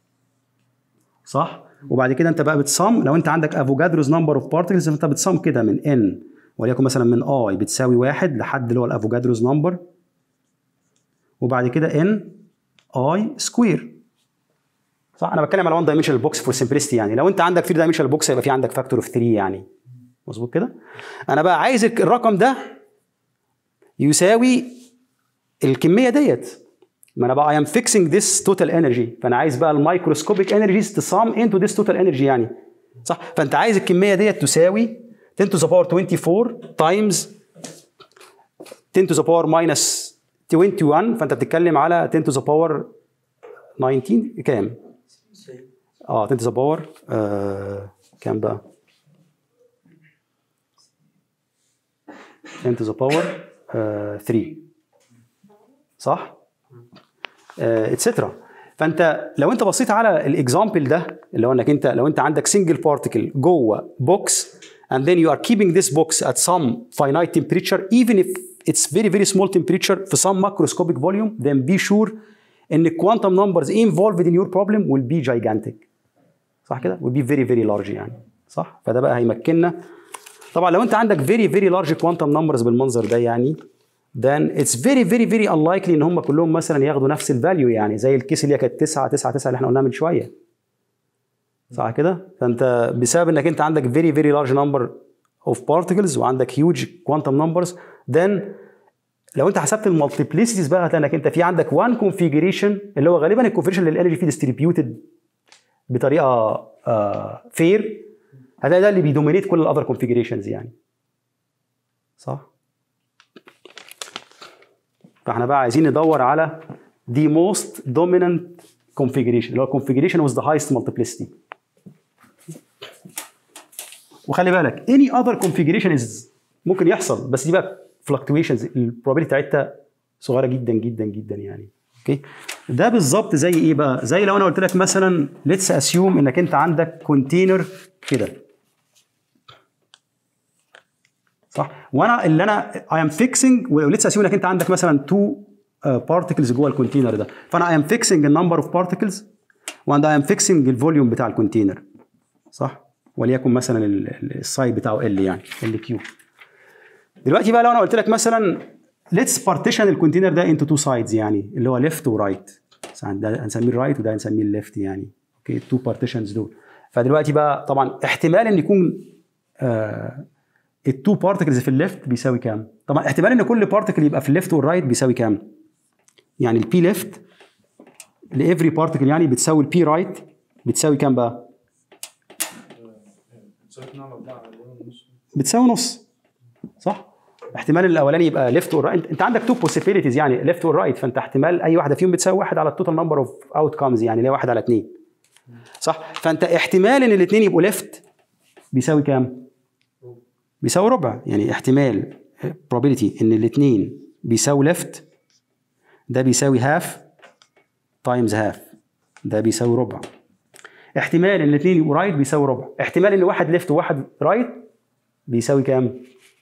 Speaker 1: صح؟ وبعد كده انت بقى بتصم، لو انت عندك افوكادروز نمبر اوف بارتكلز فانت بتصم كده من n وليكن مثلا من I بتساوي 1 لحد اللي هو الافوكادروز نمبر، وبعد كده n I سكوير، صح؟ انا بتكلم على 1 dimensional box فور simplicity يعني. لو انت عندك 3 dimensional box هيبقى في عندك فاكتور اوف 3 يعني، مظبوط كده؟ انا بقى عايز الرقم ده يساوي الكميه ديت، ما انا بقى I am fixing this total energy، فانا عايز بقى المايكروسكوبيك energies تصام into this total energy يعني، صح؟ فانت عايز الكميه ديت تساوي 10 to the power 24 times 10 to the power minus 21، فانت بتتكلم على 10 to the power 19 كام؟ 10 to the power كام بقى؟ 10 to the power 3، صح؟ اتسترا. فانت لو انت بصيت على الاكزامبل ده اللي هو انك انت لو انت عندك سنجل بارتيكل جوه بوكس and then you are keeping this box at some finite temperature even if it's very very small temperature في some macroscopic volume, then be sure ان quantum numbers involved in your problem will be gigantic، صح كده؟ will be very very large يعني، صح؟ فده بقى هيمكننا. طبعا لو انت عندك very very large quantum numbers بالمنظر ده يعني then it's very very very unlikely ان هم كلهم مثلا ياخدوا نفس الفاليو يعني، زي الكيس اللي هي كانت 9 9 9 اللي احنا قلناها من شويه، صح كده؟ فانت بسبب انك انت عندك very very large number of particles وعندك huge quantum numbers، then لو انت حسبت المالتيبليسيتيز بقى هتلاقي انك انت في عندك one configuration اللي هو غالبا الكونفيجريشن اللي الانرجي فيه distributed بطريقه فير، هتلاقي ده اللي بيدومينيت كل الاذر كونفيجريشنز يعني، صح؟ فاحنا بقى عايزين ندور على the most dominant configuration اللي هو configuration with the highest multiplicity. وخلي بالك any other configuration is ممكن يحصل، بس دي بقى fluctuations البروبابيلتي بتاعتها صغيره جدا جدا جدا يعني. اوكي، ده بالظبط زي ايه بقى؟ زي لو انا قلت لك مثلا let's assume انك انت عندك كونتينر كده، صح؟ وانا اللي انا I am fixing let's assume انك انت عندك مثلا 2 بارتكلز جوه الكونتينر ده. فانا اي ام فيكسنج النمبر اوف بارتكلز واند اي ام فيكسنج الفوليوم بتاع الكونتينر، صح؟ وليكن مثلا السايد بتاعه ال يعني ال كيو. دلوقتي بقى لو انا قلت لك مثلا ليتس بارتيشن الكونتينر ده انتو تو سايدز، يعني اللي هو ليفت ورايت، ده هنسميه الرايت وده هنسميه الليفت يعني، اوكي التو بارتيشنز دول. فدلوقتي بقى طبعا احتمال ان يكون التو بارتكلز في الليفت بيساوي كام؟ طبعا احتمال ان كل بارتكل يبقى في الليفت والرايت بيساوي كام؟ يعني البي ليفت لافري بارتكل يعني بتساوي البي رايت بتساوي كام بقى؟ بتساوي نص، صح؟ احتمال الاولاني يبقى ليفت والرايت، انت عندك تو بوسيبيليتيز يعني ليفت والرايت، فانت احتمال اي واحده فيهم بتساوي 1 على التوتال نمبر اوف اوت كامز، يعني اللي هي 1 على 2، صح؟ فانت احتمال ان الاثنين يبقوا ليفت بيساوي كام؟ بيساوي ربع. يعني احتمال probability ان الاثنين بيساوي ليفت ده بيساوي هاف تايمز هاف، ده بيساوي ربع. احتمال ان الاثنين يبقوا رايت بيساوي ربع. احتمال ان واحد ليفت وواحد رايت بيساوي كام؟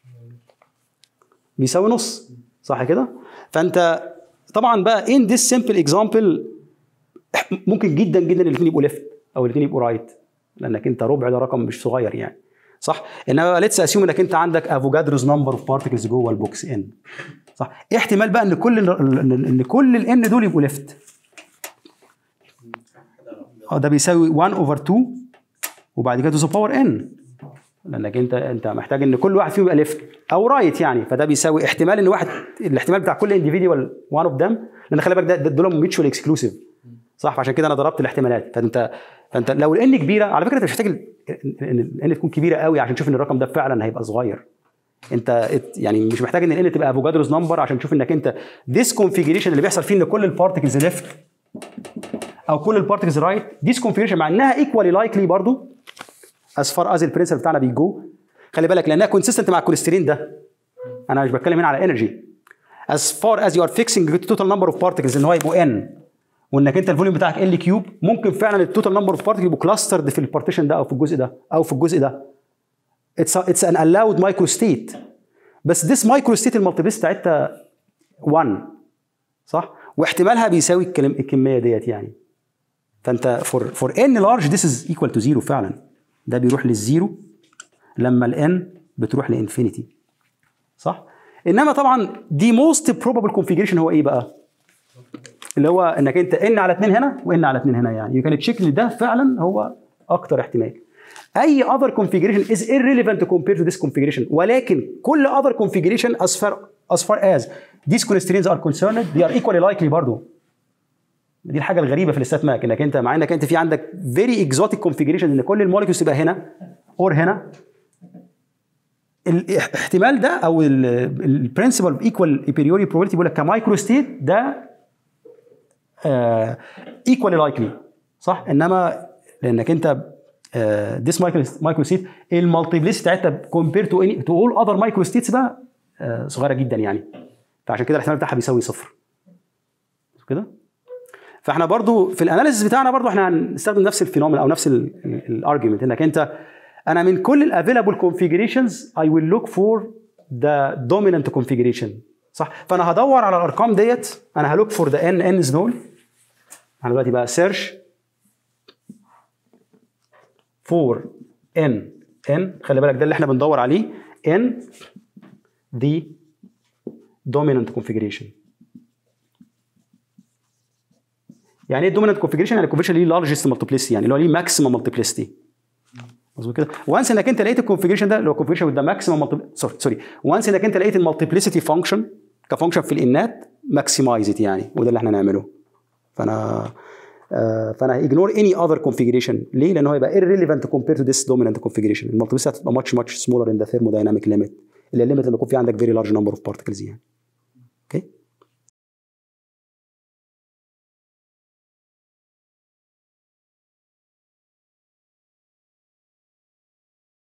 Speaker 1: بيساوي نص، صح كده؟ فانت طبعا بقى in this simple example ممكن جدا جدا الاثنين يبقوا ليفت او الاثنين يبقوا رايت، لانك انت ربع ده رقم مش صغير يعني، صح؟ انما ليتس اسيوم انك انت عندك افوجادروز نمبر اوف بارتكلز جوه البوكس ان، صح؟ احتمال بقى ان كل الان دول يبقوا ليفت. ده بيساوي 1 اوفر 2 وبعد كده تو باور ان، لانك انت محتاج ان كل واحد فيهم يبقى ليفت او رايت يعني، فده بيساوي احتمال ان واحد، الاحتمال بتاع كل انديفيدوال وان اوف ذم، لان خلي بالك ده دول ميوتشوال اكسكلوسيف، صح؟ فعشان كده انا ضربت الاحتمالات. فانت لو الان كبيره، على فكره انت مش محتاج ان الان تكون كبيره قوي عشان تشوف ان الرقم ده فعلا هيبقى صغير. انت يعني مش محتاج ان الان تبقى افوجادروز نمبر عشان تشوف انك انت ذيس كونفيجريشن اللي بيحصل فيه ان كل البارتكلز ليفت او كل البارتكلز رايت، ذيس كونفيجريشن مع انها ايكوالي لايكلي برضو as far as البرنسبل بتاعنا بيجو، خلي بالك لانها كونسيستنت مع الكوليسترين ده. انا مش بتكلم هنا على انرجي. as far as you are fixing the total number of particles ان هو يبقوا n وانك انت الفوليوم بتاعك ال كيوب، ممكن فعلا التوتال نمبر اوف بارتكلز يبقوا كلاسترد في البارتيشن ده او في الجزء ده او في الجزء ده. it's an allowed micro state، بس this micro state المالتيبلس بتاعتها 1، صح؟ واحتمالها بيساوي الكميه ديت يعني. فانت for n large this is equal to 0 فعلا، ده بيروح للزيرو لما الان بتروح لانفينيتي، صح؟ انما طبعا دي موست بروبابل كونفيجريشن هو ايه بقى؟ اللي هو انك انت ان على 2 هنا وان على 2 هنا، يعني كان تشيك ان ده فعلا هو اكتر احتمال. اي other configuration is irrelevant compared to this configuration، ولكن كل other configuration as far as these constraints are concerned they are equally likely برضو. دي الحاجه الغريبه في الستات ماك، انك انت مع انك انت في عندك very exotic configuration ان كل الموليكيولز تبقى هنا اور هنا، الاحتمال ده او البرنسبل ايكوال ايبريوري probability بيقول لك كمايكرو ستيت ده ايكوالي لايكلي، صح؟ انما لانك انت this مايكرو ستيت المالتيبليسيتي بتاعتها كومبير تو اول اذر مايكرو ستيتس بقى صغيره جدا يعني، فعشان كده الاحتمال بتاعها بيساوي صفر كده. فاحنا برضو في الاناليسيس بتاعنا برضو احنا هنستخدم نفس الفينومين او نفس الارجيومنت، انك انت انا من كل الافيلابل كونفيجريشنز I will look for the dominant configuration، صح؟ فانا هدور على الارقام ديت، انا هلوك فور ذا انز دول. انا دلوقتي بقى سيرش فور ان خلي بالك ده اللي احنا بندور عليه، ان the dominant configuration. يعني ايه dominant configuration؟ يعني الكونفيجريشن ليه لارجست مالتيبليسيتي، يعني اللي هو ليه ماكسيمم مالتيبليسيتي، مظبوط كده؟ وانس انك انت لقيت الكونفيجريشن ده اللي هو كونفيجريشن وذ ماكسيمم سوري وانس انك انت لقيت المالتيبليسيتي فانكشن كفانكشن في الانات ماكسمايز ات يعني، وده اللي احنا نعمله. فانا اجنور اني اذر كونفيجريشن. ليه؟ لان هو يبقى irrelevant compared to this dominant configuration. المالتيبليسيتي هتبقى much smaller in the thermodynamic limit، اللي الليميت لما يكون في عندك very large number of particles يعني.